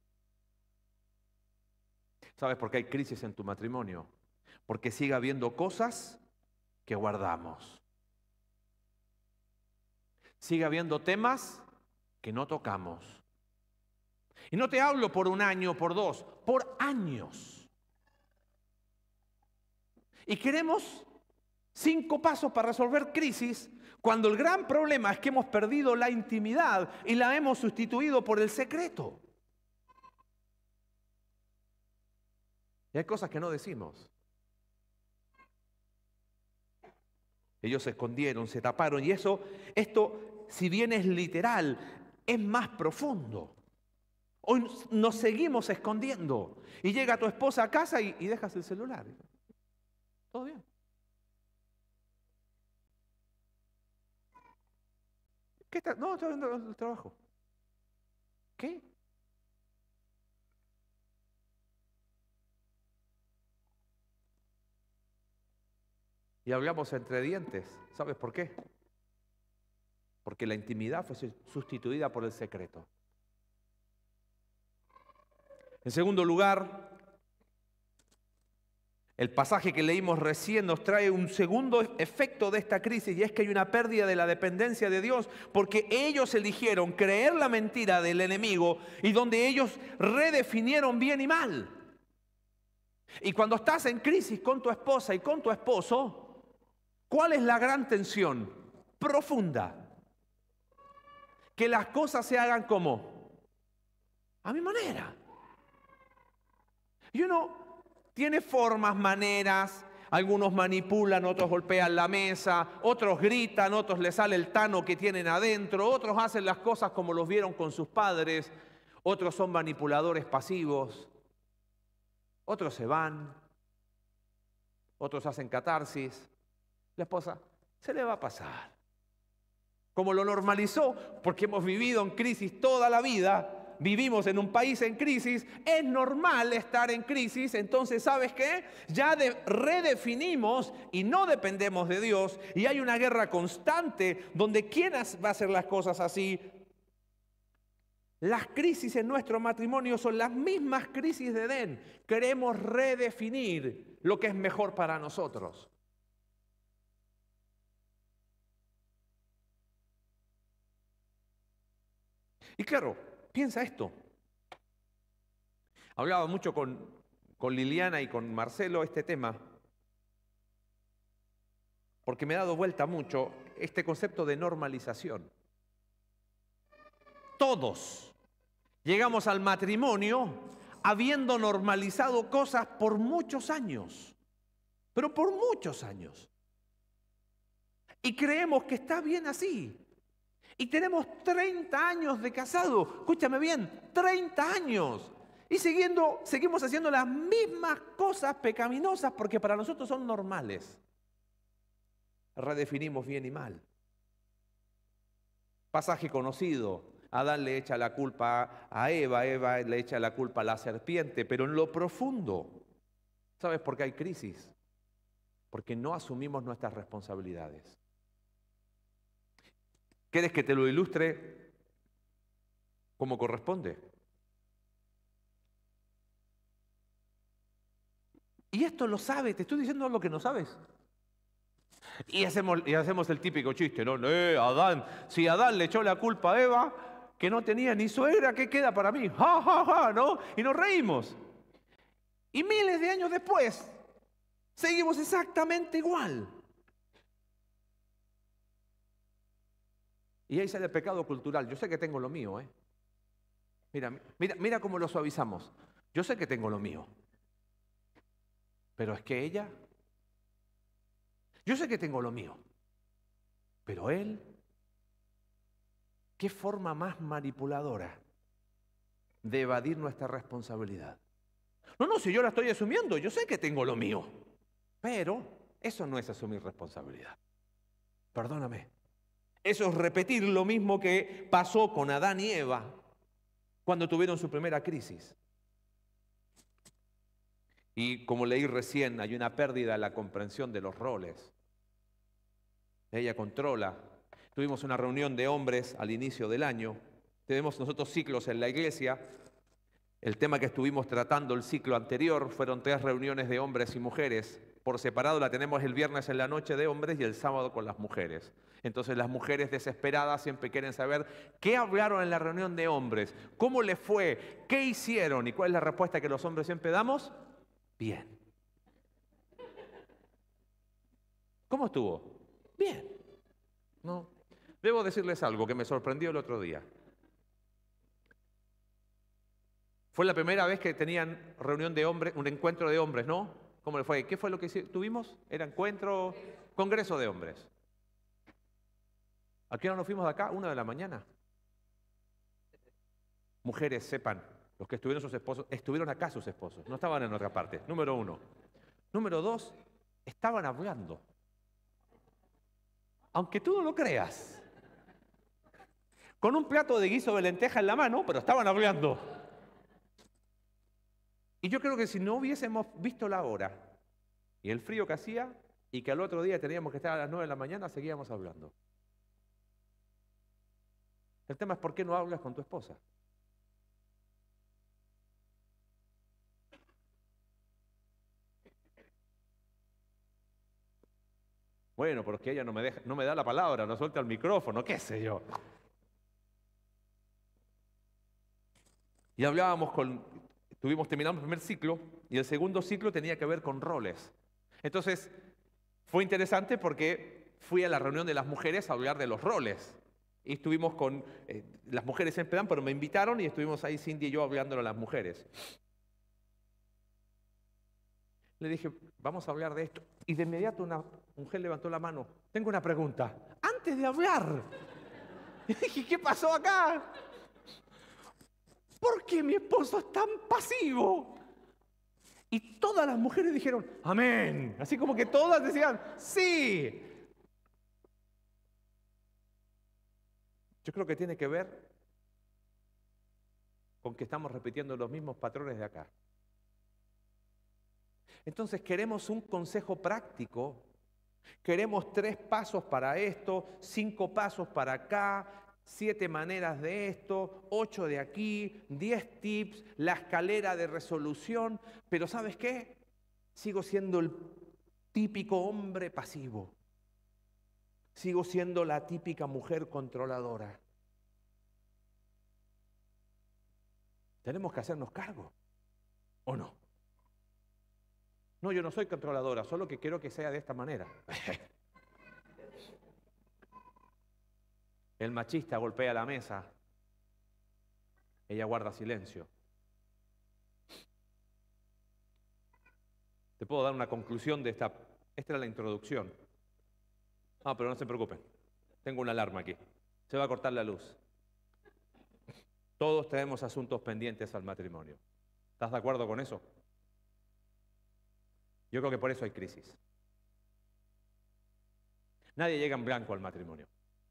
¿Sabes por qué hay crisis en tu matrimonio? Porque sigue habiendo cosas que guardamos. Sigue habiendo temas que no tocamos. Y no te hablo por un año, por dos, por años. Y queremos cinco pasos para resolver crisis, cuando el gran problema es que hemos perdido la intimidad y la hemos sustituido por el secreto. Y hay cosas que no decimos. Ellos se escondieron, se taparon, y eso, esto... si bien es literal, es más profundo. Hoy nos seguimos escondiendo. Y llega tu esposa a casa y, y dejas el celular. ¿Todo bien? ¿Qué está? No, estoy viendo el trabajo. ¿Qué? Y hablamos entre dientes. ¿Sabes por qué? Porque la intimidad fue sustituida por el secreto. En segundo lugar, el pasaje que leímos recién nos trae un segundo efecto de esta crisis, y es que hay una pérdida de la dependencia de Dios, porque ellos eligieron creer la mentira del enemigo y donde ellos redefinieron bien y mal. Y cuando estás en crisis con tu esposa y con tu esposo, ¿cuál es la gran tensión? Profunda. Que las cosas se hagan como a mi manera. Y uno tiene formas, maneras, algunos manipulan, otros golpean la mesa, otros gritan, otros les sale el tano que tienen adentro, otros hacen las cosas como los vieron con sus padres, otros son manipuladores pasivos. Otros se van, otros hacen catarsis. La esposa, se le va a pasar. Como lo normalizó, porque hemos vivido en crisis toda la vida, vivimos en un país en crisis, es normal estar en crisis, entonces ¿sabes qué? Ya de- redefinimos y no dependemos de Dios, y hay una guerra constante donde ¿quién as- va a hacer las cosas así? Las crisis en nuestro matrimonio son las mismas crisis de Edén. Queremos redefinir lo que es mejor para nosotros. Y claro, piensa esto. Hablaba mucho con, con Liliana y con Marcelo este tema, porque me ha dado vuelta mucho este concepto de normalización. Todos llegamos al matrimonio habiendo normalizado cosas por muchos años, pero por muchos años. Y creemos que está bien así. Y tenemos treinta años de casado, escúchame bien, treinta años. Y siguiendo, seguimos haciendo las mismas cosas pecaminosas porque para nosotros son normales. Redefinimos bien y mal. Pasaje conocido, Adán le echa la culpa a Eva, Eva le echa la culpa a la serpiente, pero en lo profundo, ¿sabes por qué hay crisis? Porque no asumimos nuestras responsabilidades. ¿Quieres que te lo ilustre como corresponde? Y esto lo sabe, te estoy diciendo lo que no sabes. Y hacemos, y hacemos el típico chiste, ¿no? Eh, Adán, si Adán le echó la culpa a Eva, que no tenía ni suegra, ¿qué queda para mí? ¡Ja, ja, ja! ¿No? Y nos reímos. Y miles de años después, seguimos exactamente igual. Y ahí sale el pecado cultural. Yo sé que tengo lo mío, ¿eh? Mira, mira, mira cómo lo suavizamos. Yo sé que tengo lo mío. Pero es que ella... Yo sé que tengo lo mío. Pero él... ¿Qué forma más manipuladora de evadir nuestra responsabilidad? No, no, si yo la estoy asumiendo, yo sé que tengo lo mío. Pero eso no es asumir responsabilidad. Perdóname. Eso es repetir lo mismo que pasó con Adán y Eva cuando tuvieron su primera crisis. Y como leí recién, hay una pérdida en la comprensión de los roles. Ella controla. Tuvimos una reunión de hombres al inicio del año. Tenemos nosotros ciclos en la iglesia. El tema que estuvimos tratando el ciclo anterior fueron tres reuniones de hombres y mujeres. Por separado la tenemos el viernes en la noche de hombres y el sábado con las mujeres. Entonces las mujeres desesperadas siempre quieren saber qué hablaron en la reunión de hombres, cómo les fue, qué hicieron y cuál es la respuesta que los hombres siempre damos. Bien. ¿Cómo estuvo? Bien. No. Debo decirles algo que me sorprendió el otro día. Fue la primera vez que tenían reunión de hombres, un encuentro de hombres, ¿no? ¿Cómo le fue? ¿Qué fue lo que tuvimos? Era encuentro, congreso de hombres. ¿A qué hora nos fuimos de acá? Una de la mañana. Mujeres, sepan, los que estuvieron sus esposos, estuvieron acá sus esposos, no estaban en otra parte. Número uno. Número dos, estaban hablando. Aunque tú no lo creas. Con un plato de guiso de lenteja en la mano, pero estaban hablando. Y yo creo que si no hubiésemos visto la hora y el frío que hacía y que al otro día teníamos que estar a las nueve de la mañana, seguíamos hablando. El tema es por qué no hablas con tu esposa. Bueno, pero es que ella no me deja, no me da la palabra, no suelta el micrófono, qué sé yo. Y hablábamos con, tuvimos terminando el primer ciclo y el segundo ciclo tenía que ver con roles. Entonces, fue interesante porque fui a la reunión de las mujeres a hablar de los roles. Y estuvimos con, eh, las mujeres siempre dan, pero me invitaron y estuvimos ahí Cindy y yo hablándole a las mujeres. Le dije, vamos a hablar de esto. Y de inmediato una mujer levantó la mano. Tengo una pregunta. Antes de hablar. Y dije, ¿qué pasó acá? ¿Por qué mi esposo es tan pasivo? Y todas las mujeres dijeron, amén. Así como que todas decían, sí. Yo creo que tiene que ver con que estamos repitiendo los mismos patrones de acá. Entonces queremos un consejo práctico, queremos tres pasos para esto, cinco pasos para acá, siete maneras de esto, ocho de aquí, diez tips, la escalera de resolución, pero ¿sabes qué? Sigo siendo el típico hombre pasivo, sigo siendo la típica mujer controladora. Tenemos que hacernos cargo, ¿o no? No, yo no soy controladora, solo que quiero que sea de esta manera. El machista golpea la mesa, ella guarda silencio. Te puedo dar una conclusión de esta, esta era la introducción. Ah, pero no se preocupen, tengo una alarma aquí, se va a cortar la luz. Todos tenemos asuntos pendientes al matrimonio. ¿Estás de acuerdo con eso? Yo creo que por eso hay crisis. Nadie llega en blanco al matrimonio.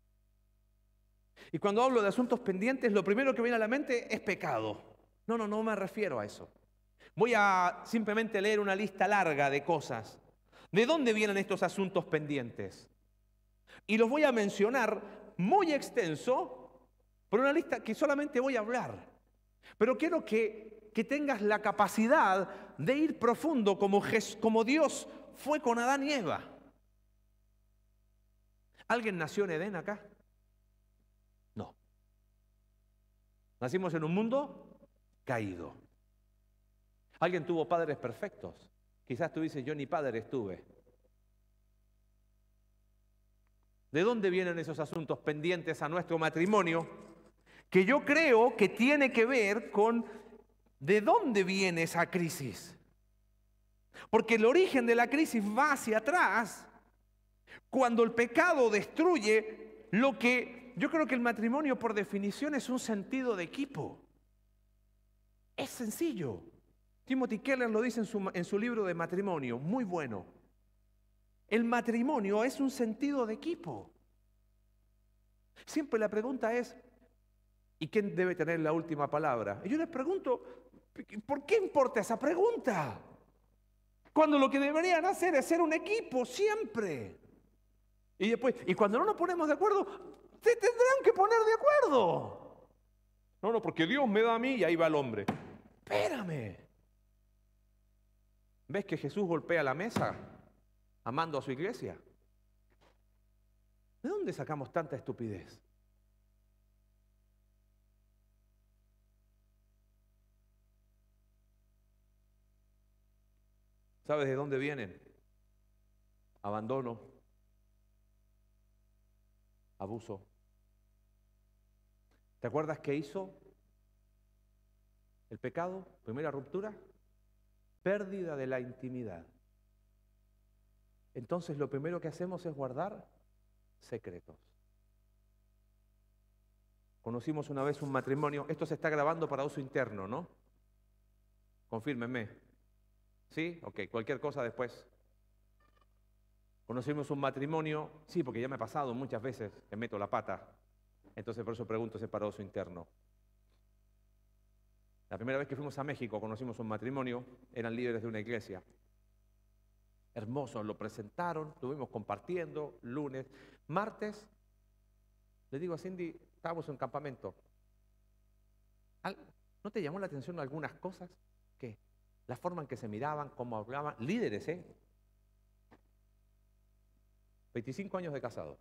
Y cuando hablo de asuntos pendientes, lo primero que viene a la mente es pecado. No, no, no me refiero a eso. Voy a simplemente leer una lista larga de cosas. ¿De dónde vienen estos asuntos pendientes? Y los voy a mencionar muy extenso por una lista que solamente voy a hablar. Pero quiero que, que tengas la capacidad de ir profundo como, Jes- como Dios fue con Adán y Eva. ¿Alguien nació en Edén acá? No. Nacimos en un mundo caído. ¿Alguien tuvo padres perfectos? Quizás tú dices, yo ni padre estuve. ¿De dónde vienen esos asuntos pendientes a nuestro matrimonio? Que yo creo que tiene que ver con de dónde viene esa crisis. Porque el origen de la crisis va hacia atrás, cuando el pecado destruye lo que yo creo que el matrimonio por definición es un sentido de equipo. Es sencillo. Timothy Keller lo dice en su, en su libro de matrimonio, muy bueno. El matrimonio es un sentido de equipo. Siempre la pregunta es, ¿y quién debe tener la última palabra? Y yo les pregunto, ¿por qué importa esa pregunta? Cuando lo que deberían hacer es ser un equipo siempre. Y después, y cuando no nos ponemos de acuerdo, se tendrán que poner de acuerdo. No, no, porque Dios me da a mí y ahí va el hombre. Espérame. ¿Ves que Jesús golpea la mesa amando a su iglesia? ¿De dónde sacamos tanta estupidez? ¿Sabes de dónde vienen? Abandono, abuso. ¿Te acuerdas qué hizo el pecado? Primera ruptura, pérdida de la intimidad. Entonces lo primero que hacemos es guardar secretos. Conocimos una vez un matrimonio, esto se está grabando para uso interno, ¿no? Confírmenme. ¿Sí? Ok, cualquier cosa después. Conocimos un matrimonio, sí, porque ya me ha pasado muchas veces que meto la pata. Entonces por eso pregunto si es para uso interno. La primera vez que fuimos a México conocimos un matrimonio, eran líderes de una iglesia. Hermosos, lo presentaron, estuvimos compartiendo, lunes, martes, le digo a Cindy, estábamos en un campamento. ¿No te llamó la atención algunas cosas? ¿Qué? La forma en que se miraban, cómo hablaban, líderes, ¿eh? veinticinco años de casado.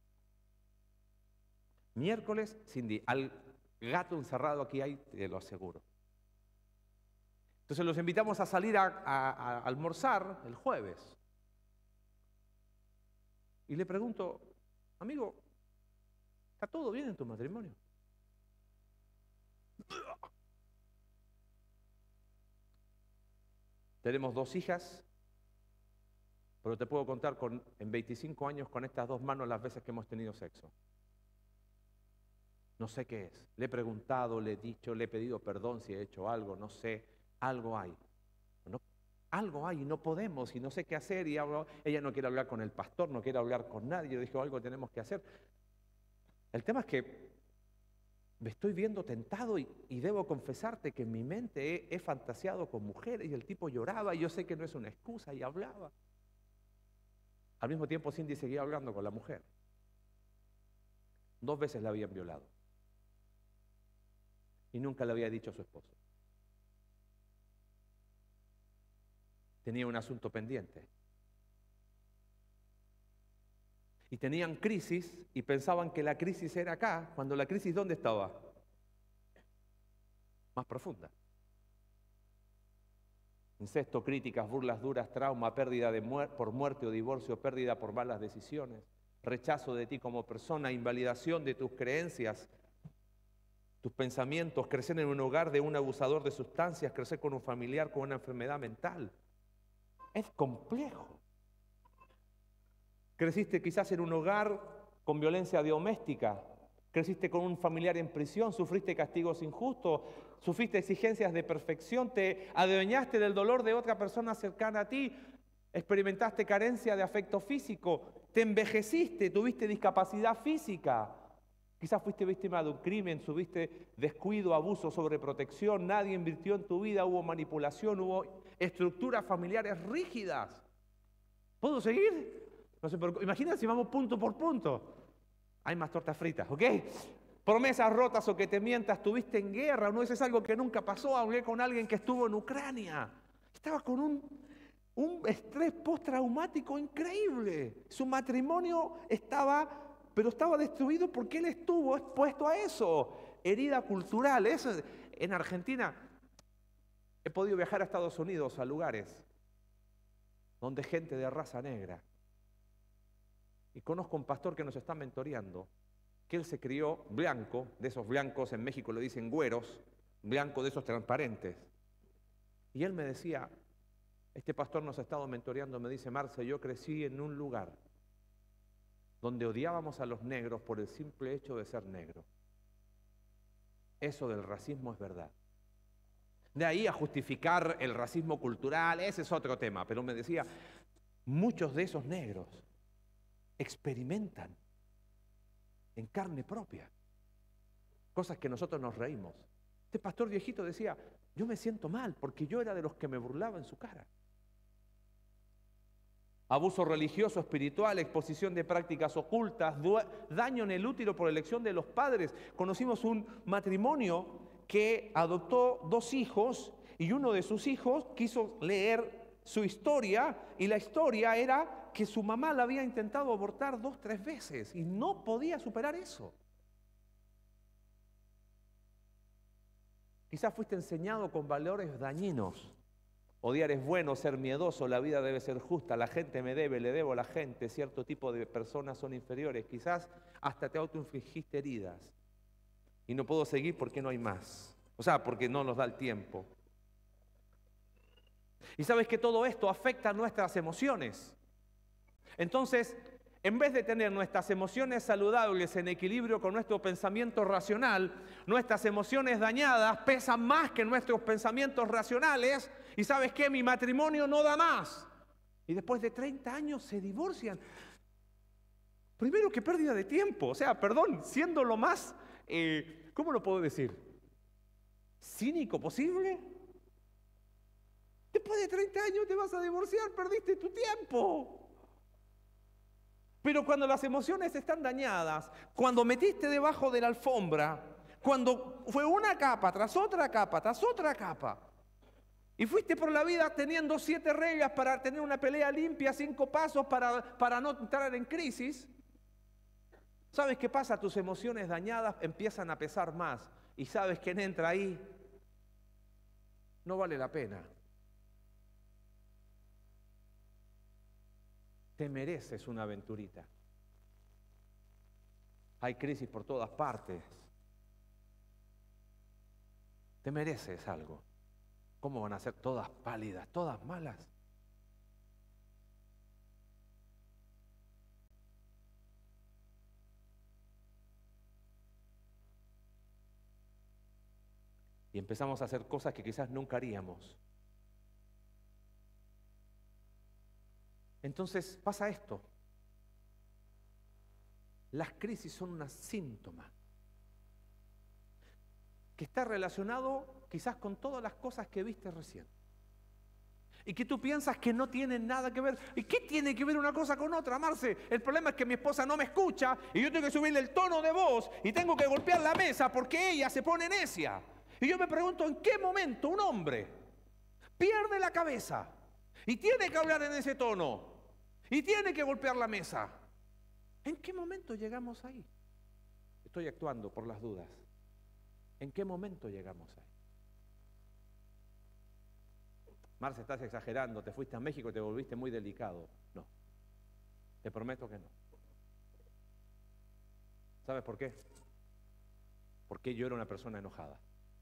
Miércoles, Cindy, al gato encerrado aquí hay, te lo aseguro. Entonces los invitamos a salir a, a, a almorzar el jueves. Y le pregunto, amigo, ¿está todo bien en tu matrimonio? Tenemos dos hijas, pero te puedo contar con, en veinticinco años con estas dos manos las veces que hemos tenido sexo. No sé qué es. Le he preguntado, le he dicho, le he pedido perdón si he hecho algo, no sé. Algo hay. ¿No? Algo hay y no podemos y no sé qué hacer. Y hablo, ella no quiere hablar con el pastor, no quiere hablar con nadie. Yo dije, algo tenemos que hacer. El tema es que me estoy viendo tentado y, y debo confesarte que en mi mente he, he fantaseado con mujeres y el tipo lloraba y yo sé que no es una excusa y hablaba. Al mismo tiempo Cindy seguía hablando con la mujer. Dos veces la habían violado y nunca le había dicho a su esposo. Tenía un asunto pendiente. Y tenían crisis y pensaban que la crisis era acá, cuando la crisis ¿dónde estaba? Más profunda. Incesto, críticas, burlas duras, trauma, pérdida de muer- por muerte o divorcio, pérdida por malas decisiones, rechazo de ti como persona, invalidación de tus creencias, tus pensamientos, crecer en un hogar de un abusador de sustancias, crecer con un familiar con una enfermedad mental. Es complejo. Creciste quizás en un hogar con violencia doméstica, creciste con un familiar en prisión, sufriste castigos injustos, sufriste exigencias de perfección, te adueñaste del dolor de otra persona cercana a ti, experimentaste carencia de afecto físico, te envejeciste, tuviste discapacidad física, quizás fuiste víctima de un crimen, tuviste descuido, abuso, sobreprotección, nadie invirtió en tu vida, hubo manipulación, hubo estructuras familiares rígidas. ¿Puedo seguir? No se preocupe. Imagínate si vamos punto por punto. Hay más tortas fritas, ¿ok? Promesas rotas o que te mientas, tuviste en guerra, no, eso es algo que nunca pasó. Hablé con alguien que estuvo en Ucrania. Estaba con un, un estrés postraumático increíble. Su matrimonio estaba, pero estaba destruido porque él estuvo expuesto a eso. Herida cultural. Eso, en Argentina he podido viajar a Estados Unidos, a lugares donde gente de raza negra. Y conozco un pastor que nos está mentoreando, que él se crió blanco, de esos blancos, en México le dicen güeros, blanco de esos transparentes. Y él me decía, este pastor nos ha estado mentoreando, me dice, Marce, yo crecí en un lugar donde odiábamos a los negros por el simple hecho de ser negro. Eso del racismo es verdad. De ahí a justificar el racismo cultural, ese es otro tema, pero me decía, muchos de esos negros experimentan en carne propia cosas que nosotros nos reímos. Este pastor viejito decía, yo me siento mal porque yo era de los que me burlaba en su cara. Abuso religioso, espiritual, exposición de prácticas ocultas, daño en el útero por elección de los padres. Conocimos un matrimonio que adoptó dos hijos y uno de sus hijos quiso leer su historia y la historia era que su mamá la había intentado abortar dos, tres veces y no podía superar eso. Quizás fuiste enseñado con valores dañinos. Odiar es bueno, ser miedoso, la vida debe ser justa, la gente me debe, le debo a la gente, cierto tipo de personas son inferiores. Quizás hasta te autoinfligiste heridas. Y no puedo seguir porque no hay más. O sea, porque no nos da el tiempo. Y sabes que todo esto afecta a nuestras emociones. Entonces, en vez de tener nuestras emociones saludables en equilibrio con nuestro pensamiento racional, nuestras emociones dañadas pesan más que nuestros pensamientos racionales. Y ¿sabes qué? Mi matrimonio no da más. Y después de treinta años se divorcian. Primero, que pérdida de tiempo. O sea, perdón, siendo lo más, eh, ¿cómo lo puedo decir? ¿Cínico posible? Después de treinta años te vas a divorciar, perdiste tu tiempo. Pero cuando las emociones están dañadas, cuando metiste debajo de la alfombra, cuando fue una capa tras otra capa, tras otra capa, y fuiste por la vida teniendo siete reglas para tener una pelea limpia, cinco pasos para, para no entrar en crisis, ¿sabes qué pasa? Tus emociones dañadas empiezan a pesar más. ¿Y sabes quién entra ahí? No vale la pena. Te mereces una aventurita. Hay crisis por todas partes. Te mereces algo. ¿Cómo van a ser todas pálidas, todas malas? Y empezamos a hacer cosas que quizás nunca haríamos. Entonces pasa esto. Las crisis son un síntoma que está relacionado quizás con todas las cosas que viste recién. Y que tú piensas que no tienen nada que ver. ¿Y qué tiene que ver una cosa con otra, Marce? El problema es que mi esposa no me escucha y yo tengo que subirle el tono de voz y tengo que golpear la mesa porque ella se pone necia. Y yo me pregunto, ¿en qué momento un hombre pierde la cabeza y tiene que hablar en ese tono y tiene que golpear la mesa? ¿En qué momento llegamos ahí? Estoy actuando por las dudas. ¿En qué momento llegamos ahí? Marce, estás exagerando, te fuiste a México y te volviste muy delicado. No, te prometo que no. ¿Sabes por qué? Porque yo era una persona enojada.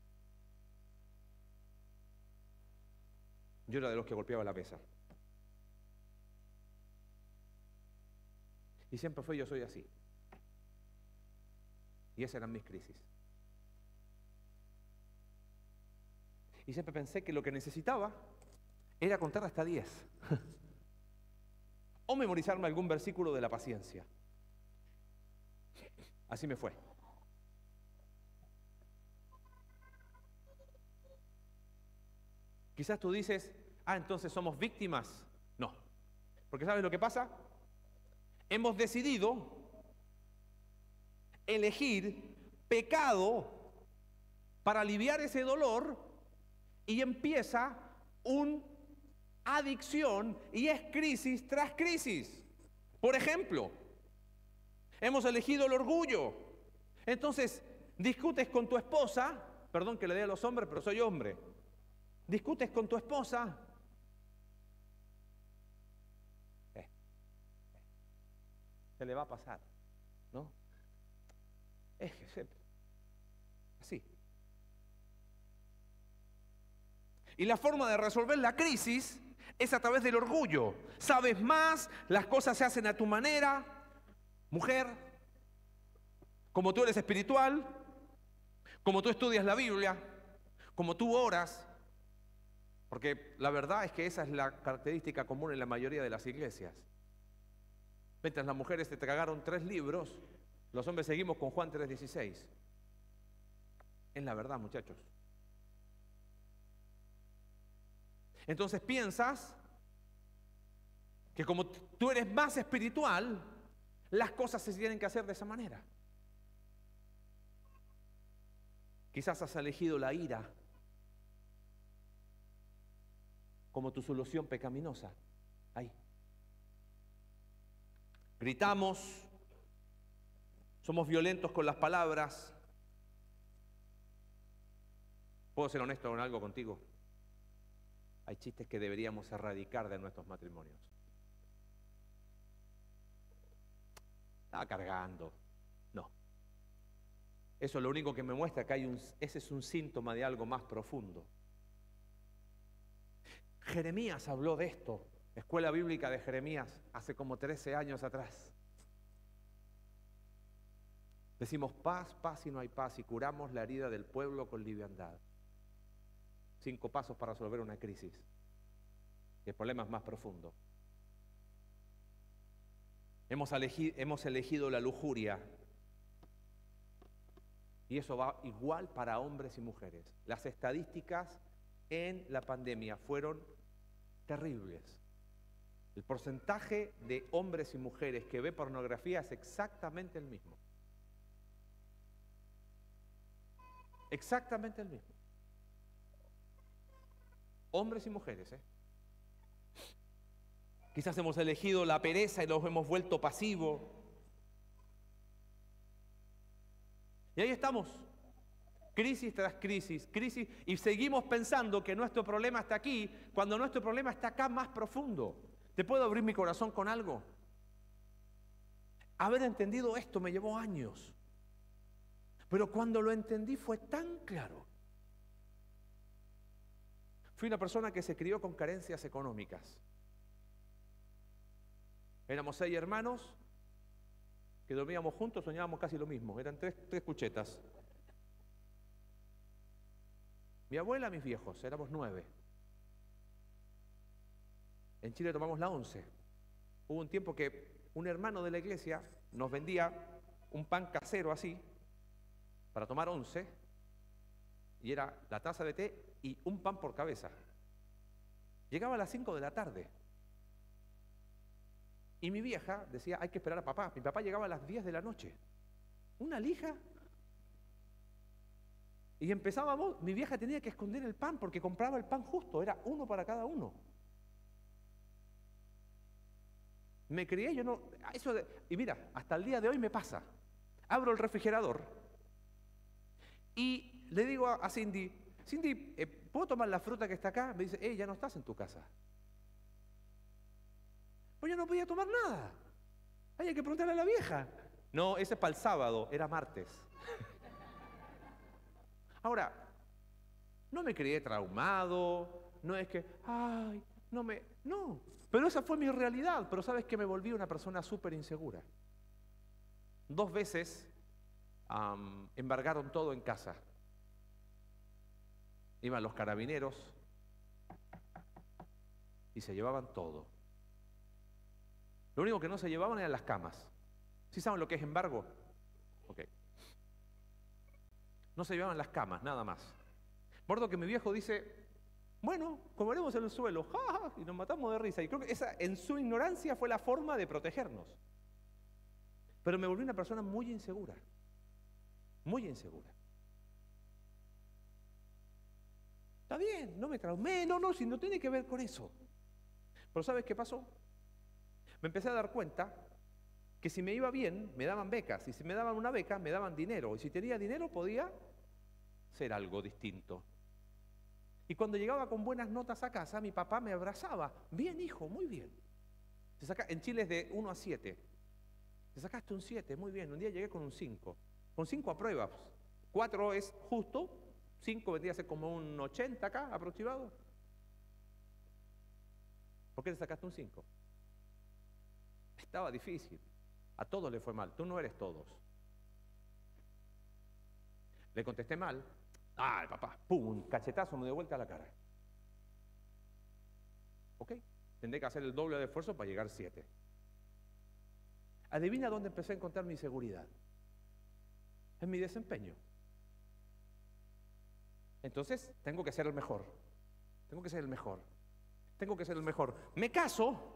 Yo era de los que golpeaba la mesa. Y siempre fue yo soy así. Y esas eran mis crisis. Y siempre pensé que lo que necesitaba era contar hasta diez. O memorizarme algún versículo de la paciencia. Así me fue. Quizás tú dices, ah, entonces somos víctimas. No. Porque ¿sabes lo que pasa? Hemos decidido elegir pecado para aliviar ese dolor y empieza una adicción y es crisis tras crisis. Por ejemplo, hemos elegido el orgullo. Entonces, discutes con tu esposa, perdón que le dé a los hombres, pero soy hombre. Discutes con tu esposa. Eh, se le va a pasar, ¿no? Es que se, así. Y la forma de resolver la crisis es a través del orgullo. Sabes más, las cosas se hacen a tu manera. Mujer, como tú eres espiritual, como tú estudias la Biblia, como tú oras, porque la verdad es que esa es la característica común en la mayoría de las iglesias. Mientras las mujeres te tragaron tres libros, los hombres seguimos con Juan tres dieciséis. Es la verdad, muchachos. Entonces piensas que como tú eres más espiritual, las cosas se tienen que hacer de esa manera. Quizás has elegido la ira como tu solución pecaminosa. Ahí. Gritamos, somos violentos con las palabras. ¿Puedo ser honesto con algo contigo? Hay chistes que deberíamos erradicar de nuestros matrimonios. Estaba cargando. No. Eso lo único que me muestra que hay un, ese es un síntoma de algo más profundo. Jeremías habló de esto, Escuela Bíblica de Jeremías, hace como trece años atrás. Decimos paz, paz y no hay paz, y curamos la herida del pueblo con liviandad. Cinco pasos para resolver una crisis. Y el problema es más profundo. Hemos elegido, hemos elegido la lujuria. Y eso va igual para hombres y mujeres. Las estadísticas en la pandemia fueron terribles. El porcentaje de hombres y mujeres que ve pornografía es exactamente el mismo. Exactamente el mismo. Hombres y mujeres, ¿eh? Quizás hemos elegido la pereza y los hemos vuelto pasivos. Y ahí estamos. Crisis tras crisis, crisis, y seguimos pensando que nuestro problema está aquí, cuando nuestro problema está acá más profundo. ¿Te puedo abrir mi corazón con algo? Haber entendido esto me llevó años, pero cuando lo entendí fue tan claro. Fui una persona que se crió con carencias económicas. Éramos seis hermanos que dormíamos juntos, soñábamos casi lo mismo, eran tres, tres cuchetas. Mi abuela, mis viejos, éramos nueve. En Chile tomamos la once. Hubo un tiempo que un hermano de la iglesia nos vendía un pan casero así, para tomar once, y era la taza de té y un pan por cabeza. Llegaba a las cinco de la tarde. Y mi vieja decía, hay que esperar a papá. Mi papá llegaba a las diez de la noche. Una lija. Y empezábamos, mi vieja tenía que esconder el pan porque compraba el pan justo, era uno para cada uno. Me crié, yo no, eso de, y mira, hasta el día de hoy me pasa. Abro el refrigerador y le digo a, a Cindy, Cindy, eh, ¿puedo tomar la fruta que está acá? Me dice, hey, ya no estás en tu casa. Pues yo no podía tomar nada. Hay que preguntarle a la vieja. No, ese es para el sábado, era martes. Ahora, no me crié traumado, no es que, ay, no me... No, pero esa fue mi realidad. Pero ¿sabes qué? Me volví una persona súper insegura. Dos veces um, embargaron todo en casa. Iban los carabineros y se llevaban todo. Lo único que no se llevaban eran las camas. ¿Sí saben lo que es embargo? Ok. No se llevaban las camas, nada más. Me acuerdo que mi viejo dice, bueno, comeremos en el suelo, ja, ja, y nos matamos de risa. Y creo que esa, en su ignorancia, fue la forma de protegernos. Pero me volví una persona muy insegura. Muy insegura. Está bien, no me traumé, no, no, si no tiene que ver con eso. Pero ¿sabes qué pasó? Me empecé a dar cuenta que si me iba bien, me daban becas, y si me daban una beca, me daban dinero, y si tenía dinero podía ser algo distinto. Y cuando llegaba con buenas notas a casa, mi papá me abrazaba. Bien, hijo, muy bien. Se saca, en Chile es de uno a siete. Te sacaste un siete, muy bien. Un día llegué con un cinco. Con cinco apruebas. cuatro es justo, cinco vendría a ser como un ochenta acá, aproximado. ¿Por qué te sacaste un cinco? Estaba difícil. A todos le fue mal. Tú no eres todos. Le contesté mal. Ah, papá, pum, un cachetazo me dio vuelta a la cara. Ok, tendré que hacer el doble de esfuerzo para llegar a siete. Adivina dónde empecé a encontrar mi seguridad. En mi desempeño. Entonces, tengo que ser el mejor. Tengo que ser el mejor. Tengo que ser el mejor. Me caso.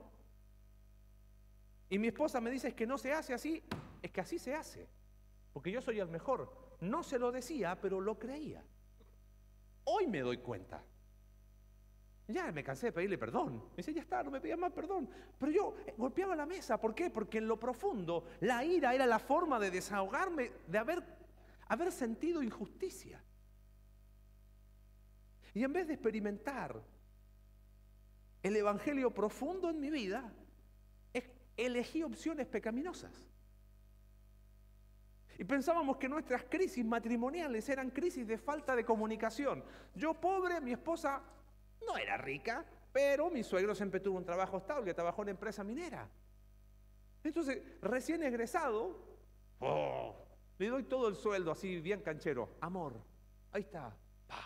Y mi esposa me dice, es que no se hace así, es que así se hace, porque yo soy el mejor. No se lo decía, pero lo creía. Hoy me doy cuenta. Ya me cansé de pedirle perdón. Me dice, ya está, no me pidas más perdón. Pero yo golpeaba la mesa. ¿Por qué? Porque en lo profundo, la ira era la forma de desahogarme, de haber, haber sentido injusticia. Y en vez de experimentar el evangelio profundo en mi vida, elegí opciones pecaminosas. Y pensábamos que nuestras crisis matrimoniales eran crisis de falta de comunicación. Yo pobre, mi esposa no era rica, pero mi suegro siempre tuvo un trabajo estable, trabajó en empresa minera. Entonces, recién egresado, oh, le doy todo el sueldo así, bien canchero. Amor, ahí está.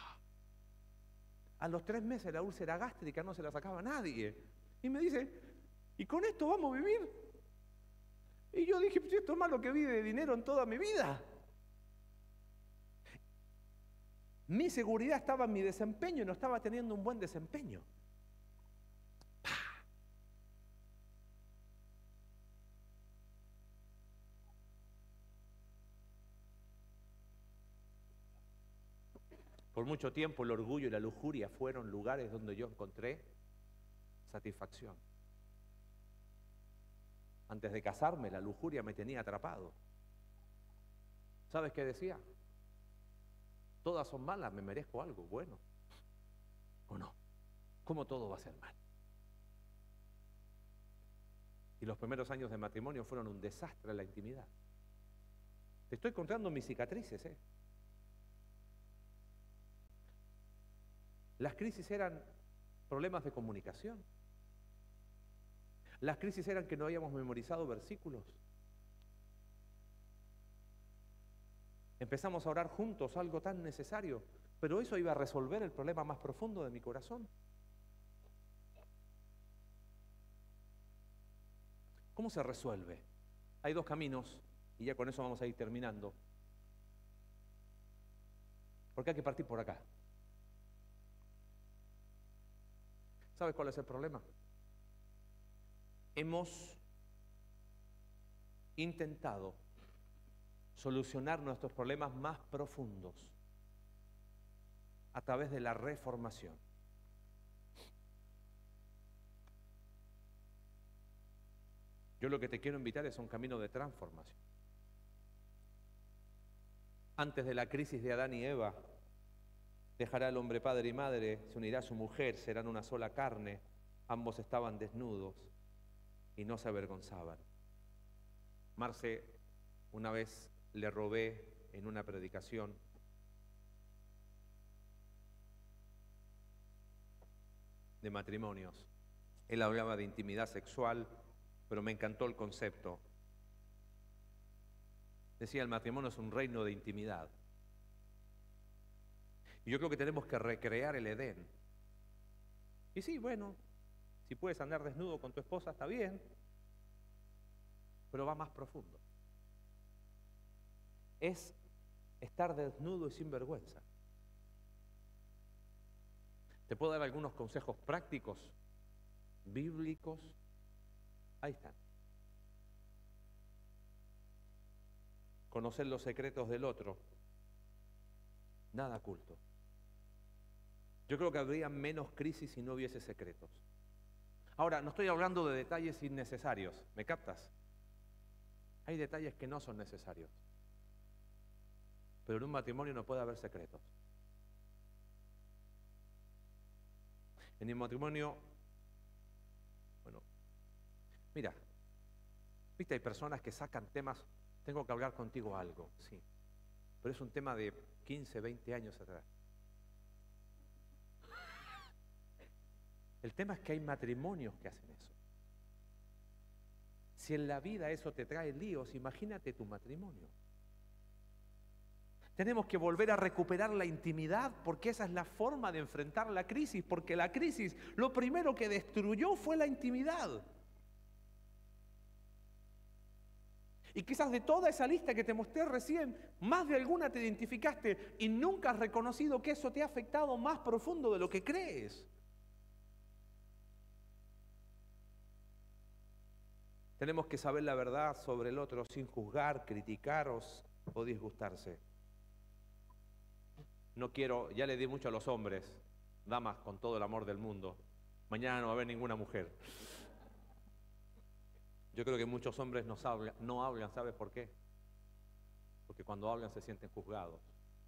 A los tres meses la úlcera gástrica no se la sacaba nadie. Y me dice, ¿y con esto vamos a vivir? Y yo dije, pues esto es más lo que vi de dinero en toda mi vida. Mi seguridad estaba en mi desempeño y no estaba teniendo un buen desempeño. ¡Pah! Por mucho tiempo el orgullo y la lujuria fueron lugares donde yo encontré satisfacción. Antes de casarme, la lujuria me tenía atrapado. ¿Sabes qué decía? Todas son malas, me merezco algo bueno. ¿O no? ¿Cómo todo va a ser mal? Y los primeros años de matrimonio fueron un desastre en la intimidad. Te estoy contando mis cicatrices, ¿eh? Las crisis eran problemas de comunicación. Las crisis eran que no habíamos memorizado versículos. Empezamos a orar juntos, algo tan necesario, pero eso iba a resolver el problema más profundo de mi corazón. ¿Cómo se resuelve? Hay dos caminos, y ya con eso vamos a ir terminando. Porque hay que partir por acá. ¿Sabes cuál es el problema? Hemos intentado solucionar nuestros problemas más profundos a través de la reformación. Yo lo que te quiero invitar es a un camino de transformación. Antes de la crisis de Adán y Eva, dejará el hombre padre y madre, se unirá a su mujer, serán una sola carne. Ambos estaban desnudos y no se avergonzaban. Marce, una vez le robé en una predicación de matrimonios. Él hablaba de intimidad sexual, pero me encantó el concepto. Decía, el matrimonio es un reino de intimidad. Y yo creo que tenemos que recrear el Edén. Y sí, bueno, si puedes andar desnudo con tu esposa, está bien, pero va más profundo. Es estar desnudo y sin vergüenza. Te puedo dar algunos consejos prácticos, bíblicos. Ahí están. Conocer los secretos del otro. Nada oculto. Yo creo que habría menos crisis si no hubiese secretos. Ahora, no estoy hablando de detalles innecesarios. ¿Me captas? Hay detalles que no son necesarios. Pero en un matrimonio no puede haber secretos. En el matrimonio, bueno, mira, viste, hay personas que sacan temas, tengo que hablar contigo algo, sí, pero es un tema de quince, veinte años atrás. El tema es que hay matrimonios que hacen eso. Si en la vida eso te trae líos, imagínate tu matrimonio. Tenemos que volver a recuperar la intimidad porque esa es la forma de enfrentar la crisis, porque la crisis lo primero que destruyó fue la intimidad. Y quizás de toda esa lista que te mostré recién, más de alguna te identificaste y nunca has reconocido que eso te ha afectado más profundo de lo que crees. Tenemos que saber la verdad sobre el otro sin juzgar, criticaros o disgustarse. No quiero, ya le di mucho a los hombres, damas con todo el amor del mundo. Mañana no va a haber ninguna mujer. Yo creo que muchos hombres no hablan, no hablan, ¿sabes por qué? Porque cuando hablan se sienten juzgados.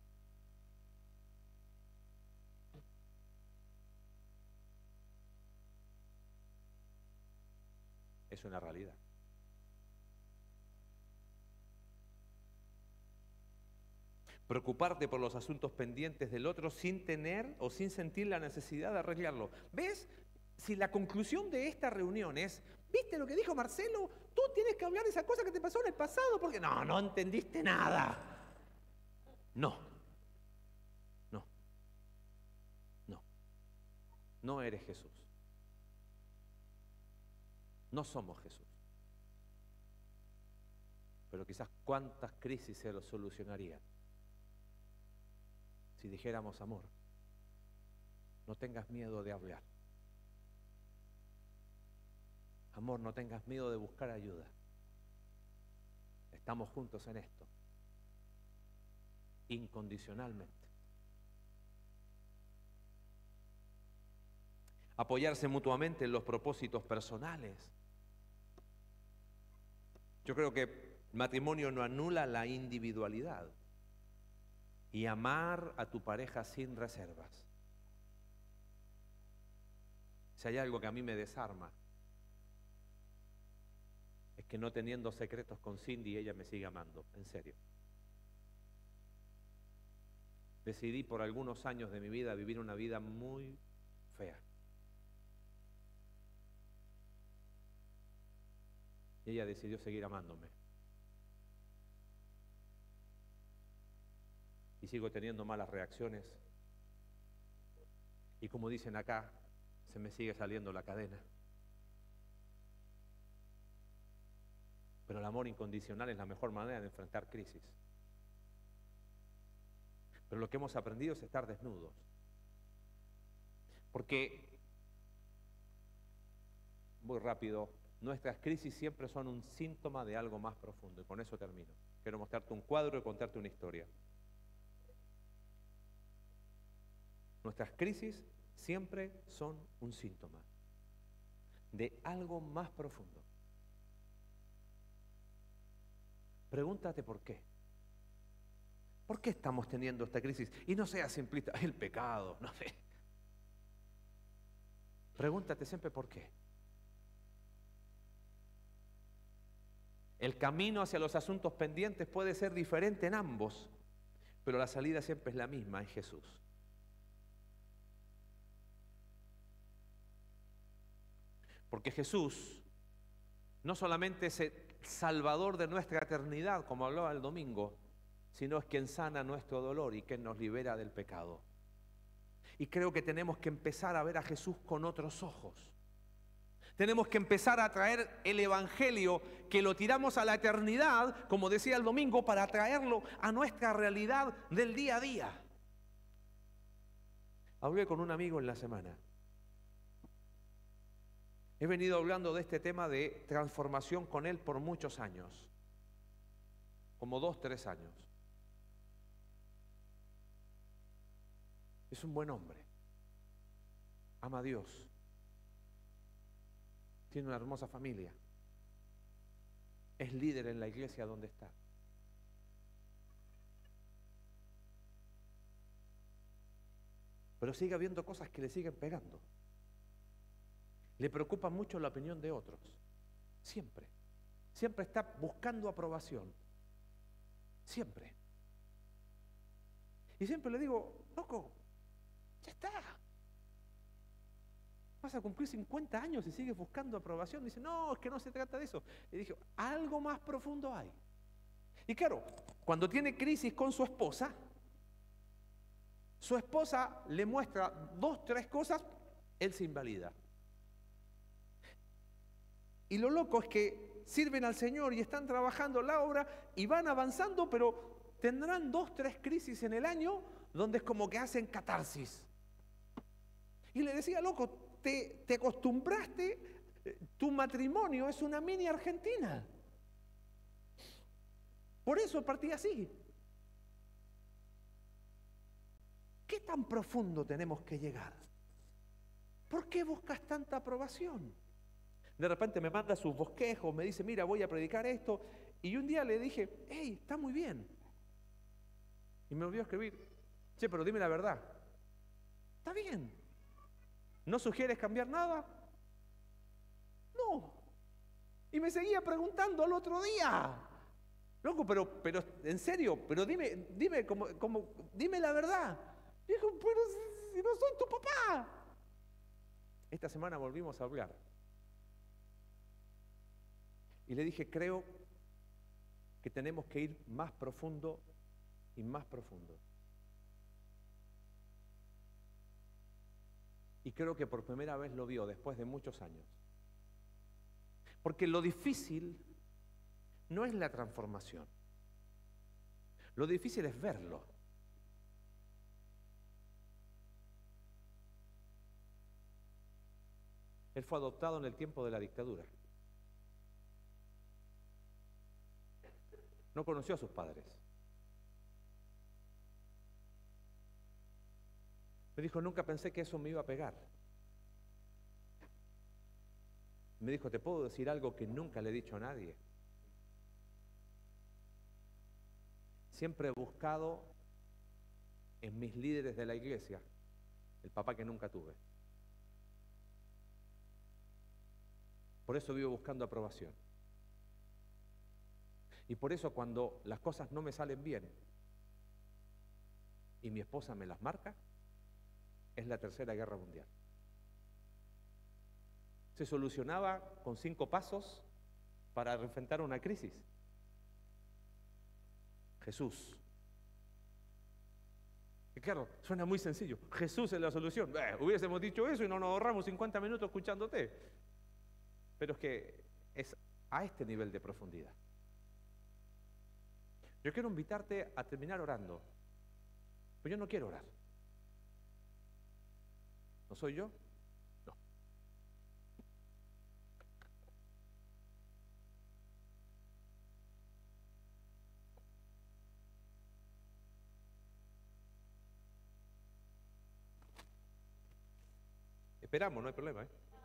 Es una realidad. Preocuparte por los asuntos pendientes del otro sin tener o sin sentir la necesidad de arreglarlo. ¿Ves? Si la conclusión de esta reunión es, ¿viste lo que dijo Marcelo? Tú tienes que hablar de esa cosa que te pasó en el pasado porque no, no entendiste nada. No. No. No. No eres Jesús. No somos Jesús. Pero quizás cuántas crisis se lo solucionarían si dijéramos, amor, no tengas miedo de hablar. Amor, no tengas miedo de buscar ayuda. Estamos juntos en esto. Incondicionalmente. Apoyarse mutuamente en los propósitos personales. Yo creo que el matrimonio no anula la individualidad. Y amar a tu pareja sin reservas. Si hay algo que a mí me desarma, es que no teniendo secretos con Cindy, ella me sigue amando, en serio. Decidí por algunos años de mi vida vivir una vida muy fea. Y ella decidió seguir amándome. Y sigo teniendo malas reacciones. Y como dicen acá, se me sigue saliendo la cadena. Pero el amor incondicional es la mejor manera de enfrentar crisis. Pero lo que hemos aprendido es estar desnudos. Porque, muy rápido, nuestras crisis siempre son un síntoma de algo más profundo. Y con eso termino. Quiero mostrarte un cuadro y contarte una historia. Nuestras crisis siempre son un síntoma de algo más profundo. Pregúntate por qué. ¿Por qué estamos teniendo esta crisis? Y no seas simplista, el pecado, no sé. Pregúntate siempre por qué. El camino hacia los asuntos pendientes puede ser diferente en ambos, pero la salida siempre es la misma, en Jesús. Porque Jesús no solamente es el Salvador de nuestra eternidad, como hablaba el domingo, sino es quien sana nuestro dolor y quien nos libera del pecado. Y creo que tenemos que empezar a ver a Jesús con otros ojos. Tenemos que empezar a traer el Evangelio, que lo tiramos a la eternidad, como decía el domingo, para traerlo a nuestra realidad del día a día. Hablé con un amigo en la semana. He venido hablando de este tema de transformación con él por muchos años, como dos, tres años. Es un buen hombre, ama a Dios, tiene una hermosa familia, es líder en la iglesia donde está. Pero sigue habiendo cosas que le siguen pegando. Le preocupa mucho la opinión de otros. Siempre. Siempre está buscando aprobación. Siempre. Y siempre le digo, loco, ya está. Vas a cumplir cincuenta años y sigues buscando aprobación. Dice, no, es que no se trata de eso. Y dije, algo más profundo hay. Y claro, cuando tiene crisis con su esposa, su esposa le muestra dos, tres cosas, él se invalida. Y lo loco es que sirven al Señor y están trabajando la obra y van avanzando, pero tendrán dos, tres crisis en el año donde es como que hacen catarsis. Y le decía, loco, te, te acostumbraste, tu matrimonio es una mini Argentina. Por eso partí así. ¿Qué tan profundo tenemos que llegar? ¿Por qué buscas tanta aprobación? De repente me manda sus bosquejos, me dice, mira, voy a predicar esto. Y un día le dije, hey, está muy bien. Y me volvió a escribir, che, pero dime la verdad. Está bien. ¿No sugieres cambiar nada? No. Y me seguía preguntando al otro día. Loco, pero, pero en serio, pero dime, dime, como, como, dime la verdad. Dijo, pero si, si no soy tu papá. Esta semana volvimos a hablar. Y le dije, creo que tenemos que ir más profundo y más profundo. Y creo que por primera vez lo vio después de muchos años. Porque lo difícil no es la transformación. Lo difícil es verlo. Él fue adoptado en el tiempo de la dictadura. No conoció a sus padres. Me dijo, nunca pensé que eso me iba a pegar. Me dijo, ¿te puedo decir algo que nunca le he dicho a nadie? Siempre he buscado en mis líderes de la iglesia el papá que nunca tuve. Por eso vivo buscando aprobación. Y por eso cuando las cosas no me salen bien y mi esposa me las marca, es la tercera guerra mundial. Se solucionaba con cinco pasos para enfrentar una crisis. Jesús. Y claro, suena muy sencillo. Jesús es la solución. Eh, hubiésemos dicho eso y no nos ahorramos cincuenta minutos escuchándote. Pero es que es a este nivel de profundidad. Yo quiero invitarte a terminar orando, pero yo no quiero orar. ¿No soy yo? No. Esperamos, no hay problema, ¿eh?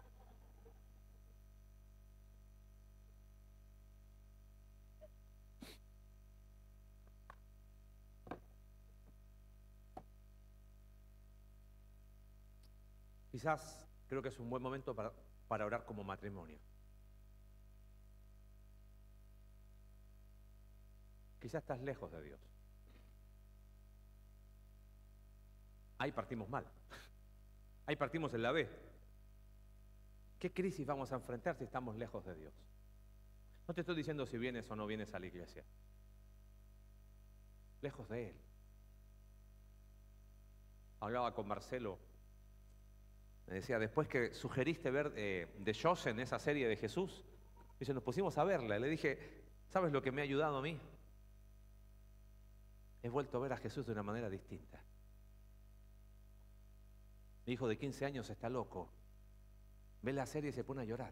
Quizás creo que es un buen momento para, para orar como matrimonio. Quizás estás lejos de Dios. Ahí partimos mal. Ahí partimos en la B. ¿Qué crisis vamos a enfrentar si estamos lejos de Dios? No te estoy diciendo si vienes o no vienes a la iglesia. Lejos de Él. Hablaba con Marcelo. Me decía, después que sugeriste ver eh, The Chosen, esa serie de Jesús, dice, nos pusimos a verla. Y le dije, ¿sabes lo que me ha ayudado a mí? He vuelto a ver a Jesús de una manera distinta. Mi hijo de quince años está loco. Ve la serie y se pone a llorar.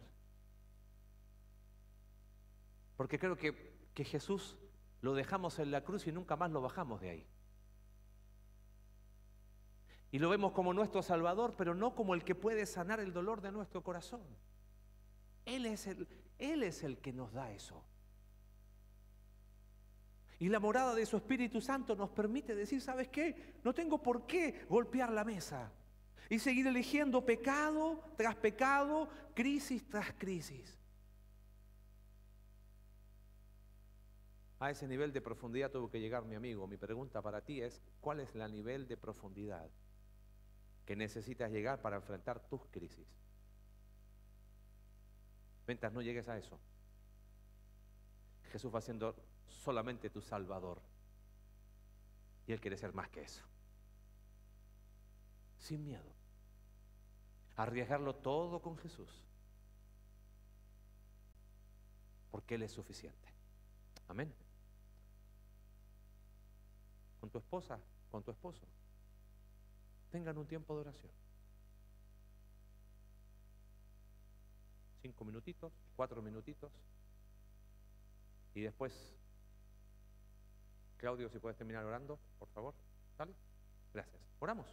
Porque creo que, que Jesús lo dejamos en la cruz y nunca más lo bajamos de ahí. Y lo vemos como nuestro Salvador, pero no como el que puede sanar el dolor de nuestro corazón. Él es el, Él es el que nos da eso. Y la morada de su Espíritu Santo nos permite decir, ¿sabes qué? No tengo por qué golpear la mesa y seguir eligiendo pecado tras pecado, crisis tras crisis. A ese nivel de profundidad tuvo que llegar mi amigo. Mi pregunta para ti es, ¿cuál es el nivel de profundidad que necesitas llegar para enfrentar tus crisis? Mientras no llegues a eso, Jesús va siendo solamente tu Salvador. Y Él quiere ser más que eso. Sin miedo. Arriesgarlo todo con Jesús. Porque Él es suficiente. Amén. Con tu esposa, con tu esposo, tengan un tiempo de oración. Cinco minutitos, cuatro minutitos. Y después, Claudio, si puedes terminar orando, por favor. ¿Sale? Gracias. Oramos.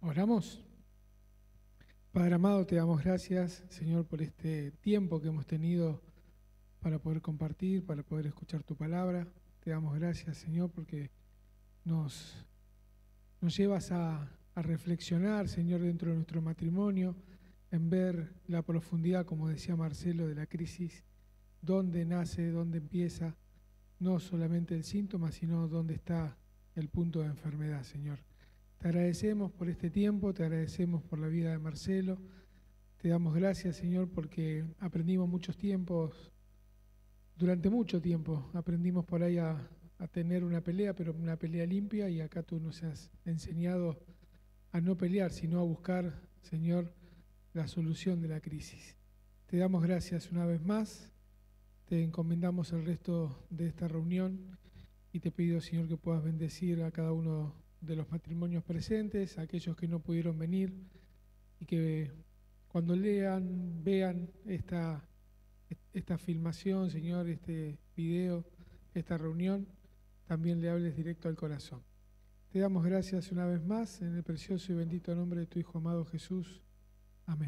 Oramos. Padre amado, te damos gracias, Señor, por este tiempo que hemos tenido para poder compartir, para poder escuchar tu palabra. Te damos gracias, Señor, porque nos, nos llevas a, a reflexionar, Señor, dentro de nuestro matrimonio, en ver la profundidad, como decía Marcelo, de la crisis, dónde nace, dónde empieza, no solamente el síntoma, sino dónde está el punto de enfermedad, Señor. Te agradecemos por este tiempo, te agradecemos por la vida de Marcelo, te damos gracias, Señor, porque aprendimos muchos tiempos, durante mucho tiempo, aprendimos por ahí a, a tener una pelea, pero una pelea limpia, y acá tú nos has enseñado a no pelear, sino a buscar, Señor, la solución de la crisis. Te damos gracias una vez más, te encomendamos el resto de esta reunión y te pido, Señor, que puedas bendecir a cada uno de los matrimonios presentes, a aquellos que no pudieron venir, y que cuando lean, vean esta, esta filmación, Señor, este video, esta reunión, también le hables directo al corazón. Te damos gracias una vez más en el precioso y bendito nombre de tu Hijo amado Jesús. Amén.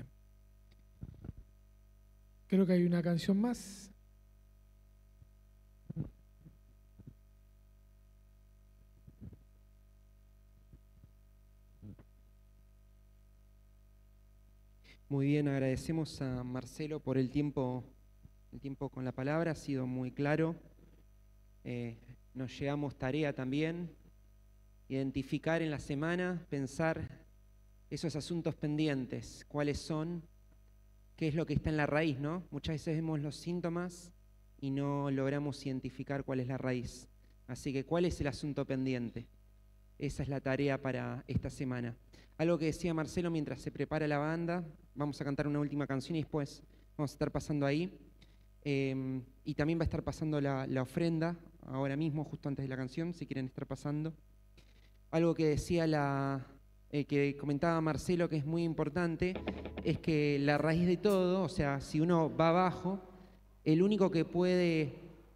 Creo que hay una canción más. Muy bien, agradecemos a Marcelo por el tiempo, el tiempo con la palabra, ha sido muy claro. Eh, nos llevamos tarea también, identificar en la semana, pensar esos asuntos pendientes, cuáles son, qué es lo que está en la raíz, ¿no? Muchas veces vemos los síntomas y no logramos identificar cuál es la raíz. Así que, ¿cuál es el asunto pendiente? Esa es la tarea para esta semana. Algo que decía Marcelo mientras se prepara la banda, vamos a cantar una última canción y después vamos a estar pasando ahí. Eh, y también va a estar pasando la, la ofrenda, ahora mismo, justo antes de la canción, si quieren estar pasando. Algo que decía la, eh, que comentaba Marcelo, que es muy importante, es que la raíz de todo, o sea, si uno va abajo, el único que puede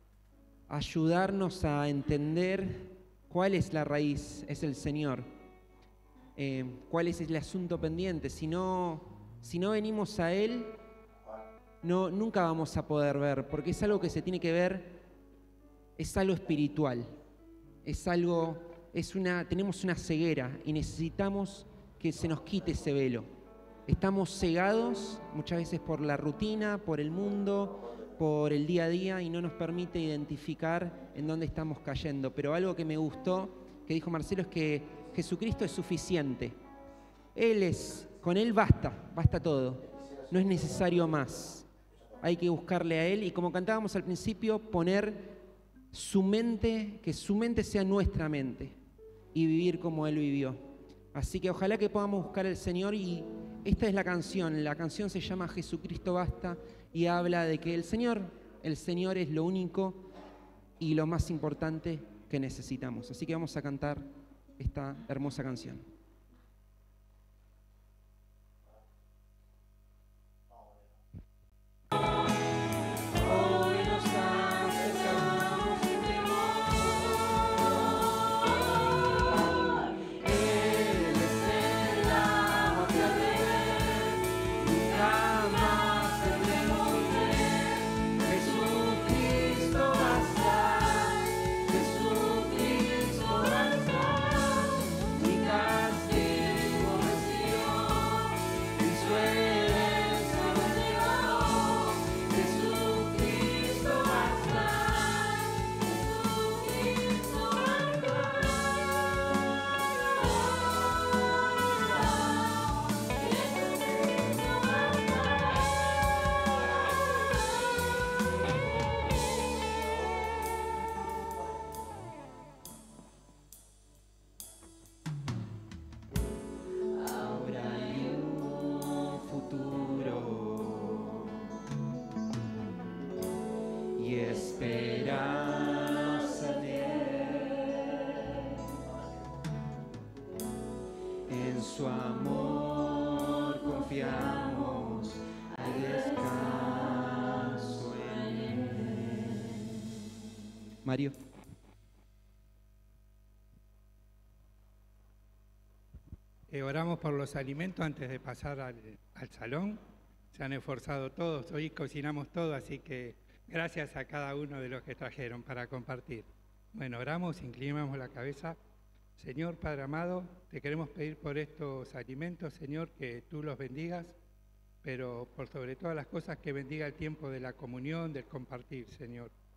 ayudarnos a entender cuál es la raíz es el Señor. Eh, cuál es el asunto pendiente. Si no, si no venimos a Él, no, nunca vamos a poder ver, porque es algo que se tiene que ver, es algo espiritual, es algo, es una, tenemos una ceguera y necesitamos que se nos quite ese velo. Estamos cegados muchas veces por la rutina, por el mundo, por el día a día, y no nos permite identificar en dónde estamos cayendo. Pero algo que me gustó, que dijo Marcelo, es que Jesucristo es suficiente. Él es, con Él basta, basta todo. No es necesario más. Hay que buscarle a Él y, como cantábamos al principio, poner su mente, que su mente sea nuestra mente y vivir como Él vivió. Así que ojalá que podamos buscar al Señor, y esta es la canción. La canción se llama Jesucristo basta y habla de que el Señor, el Señor es lo único y lo más importante que necesitamos. Así que vamos a cantar esta hermosa canción. Mario. Eh, oramos por los alimentos antes de pasar al, al salón. Se han esforzado todos, hoy cocinamos todo, así que gracias a cada uno de los que trajeron para compartir. Bueno, oramos, inclinamos la cabeza. Señor Padre amado, te queremos pedir por estos alimentos, Señor, que tú los bendigas, pero por sobre todas las cosas que bendiga el tiempo de la comunión, del compartir, Señor.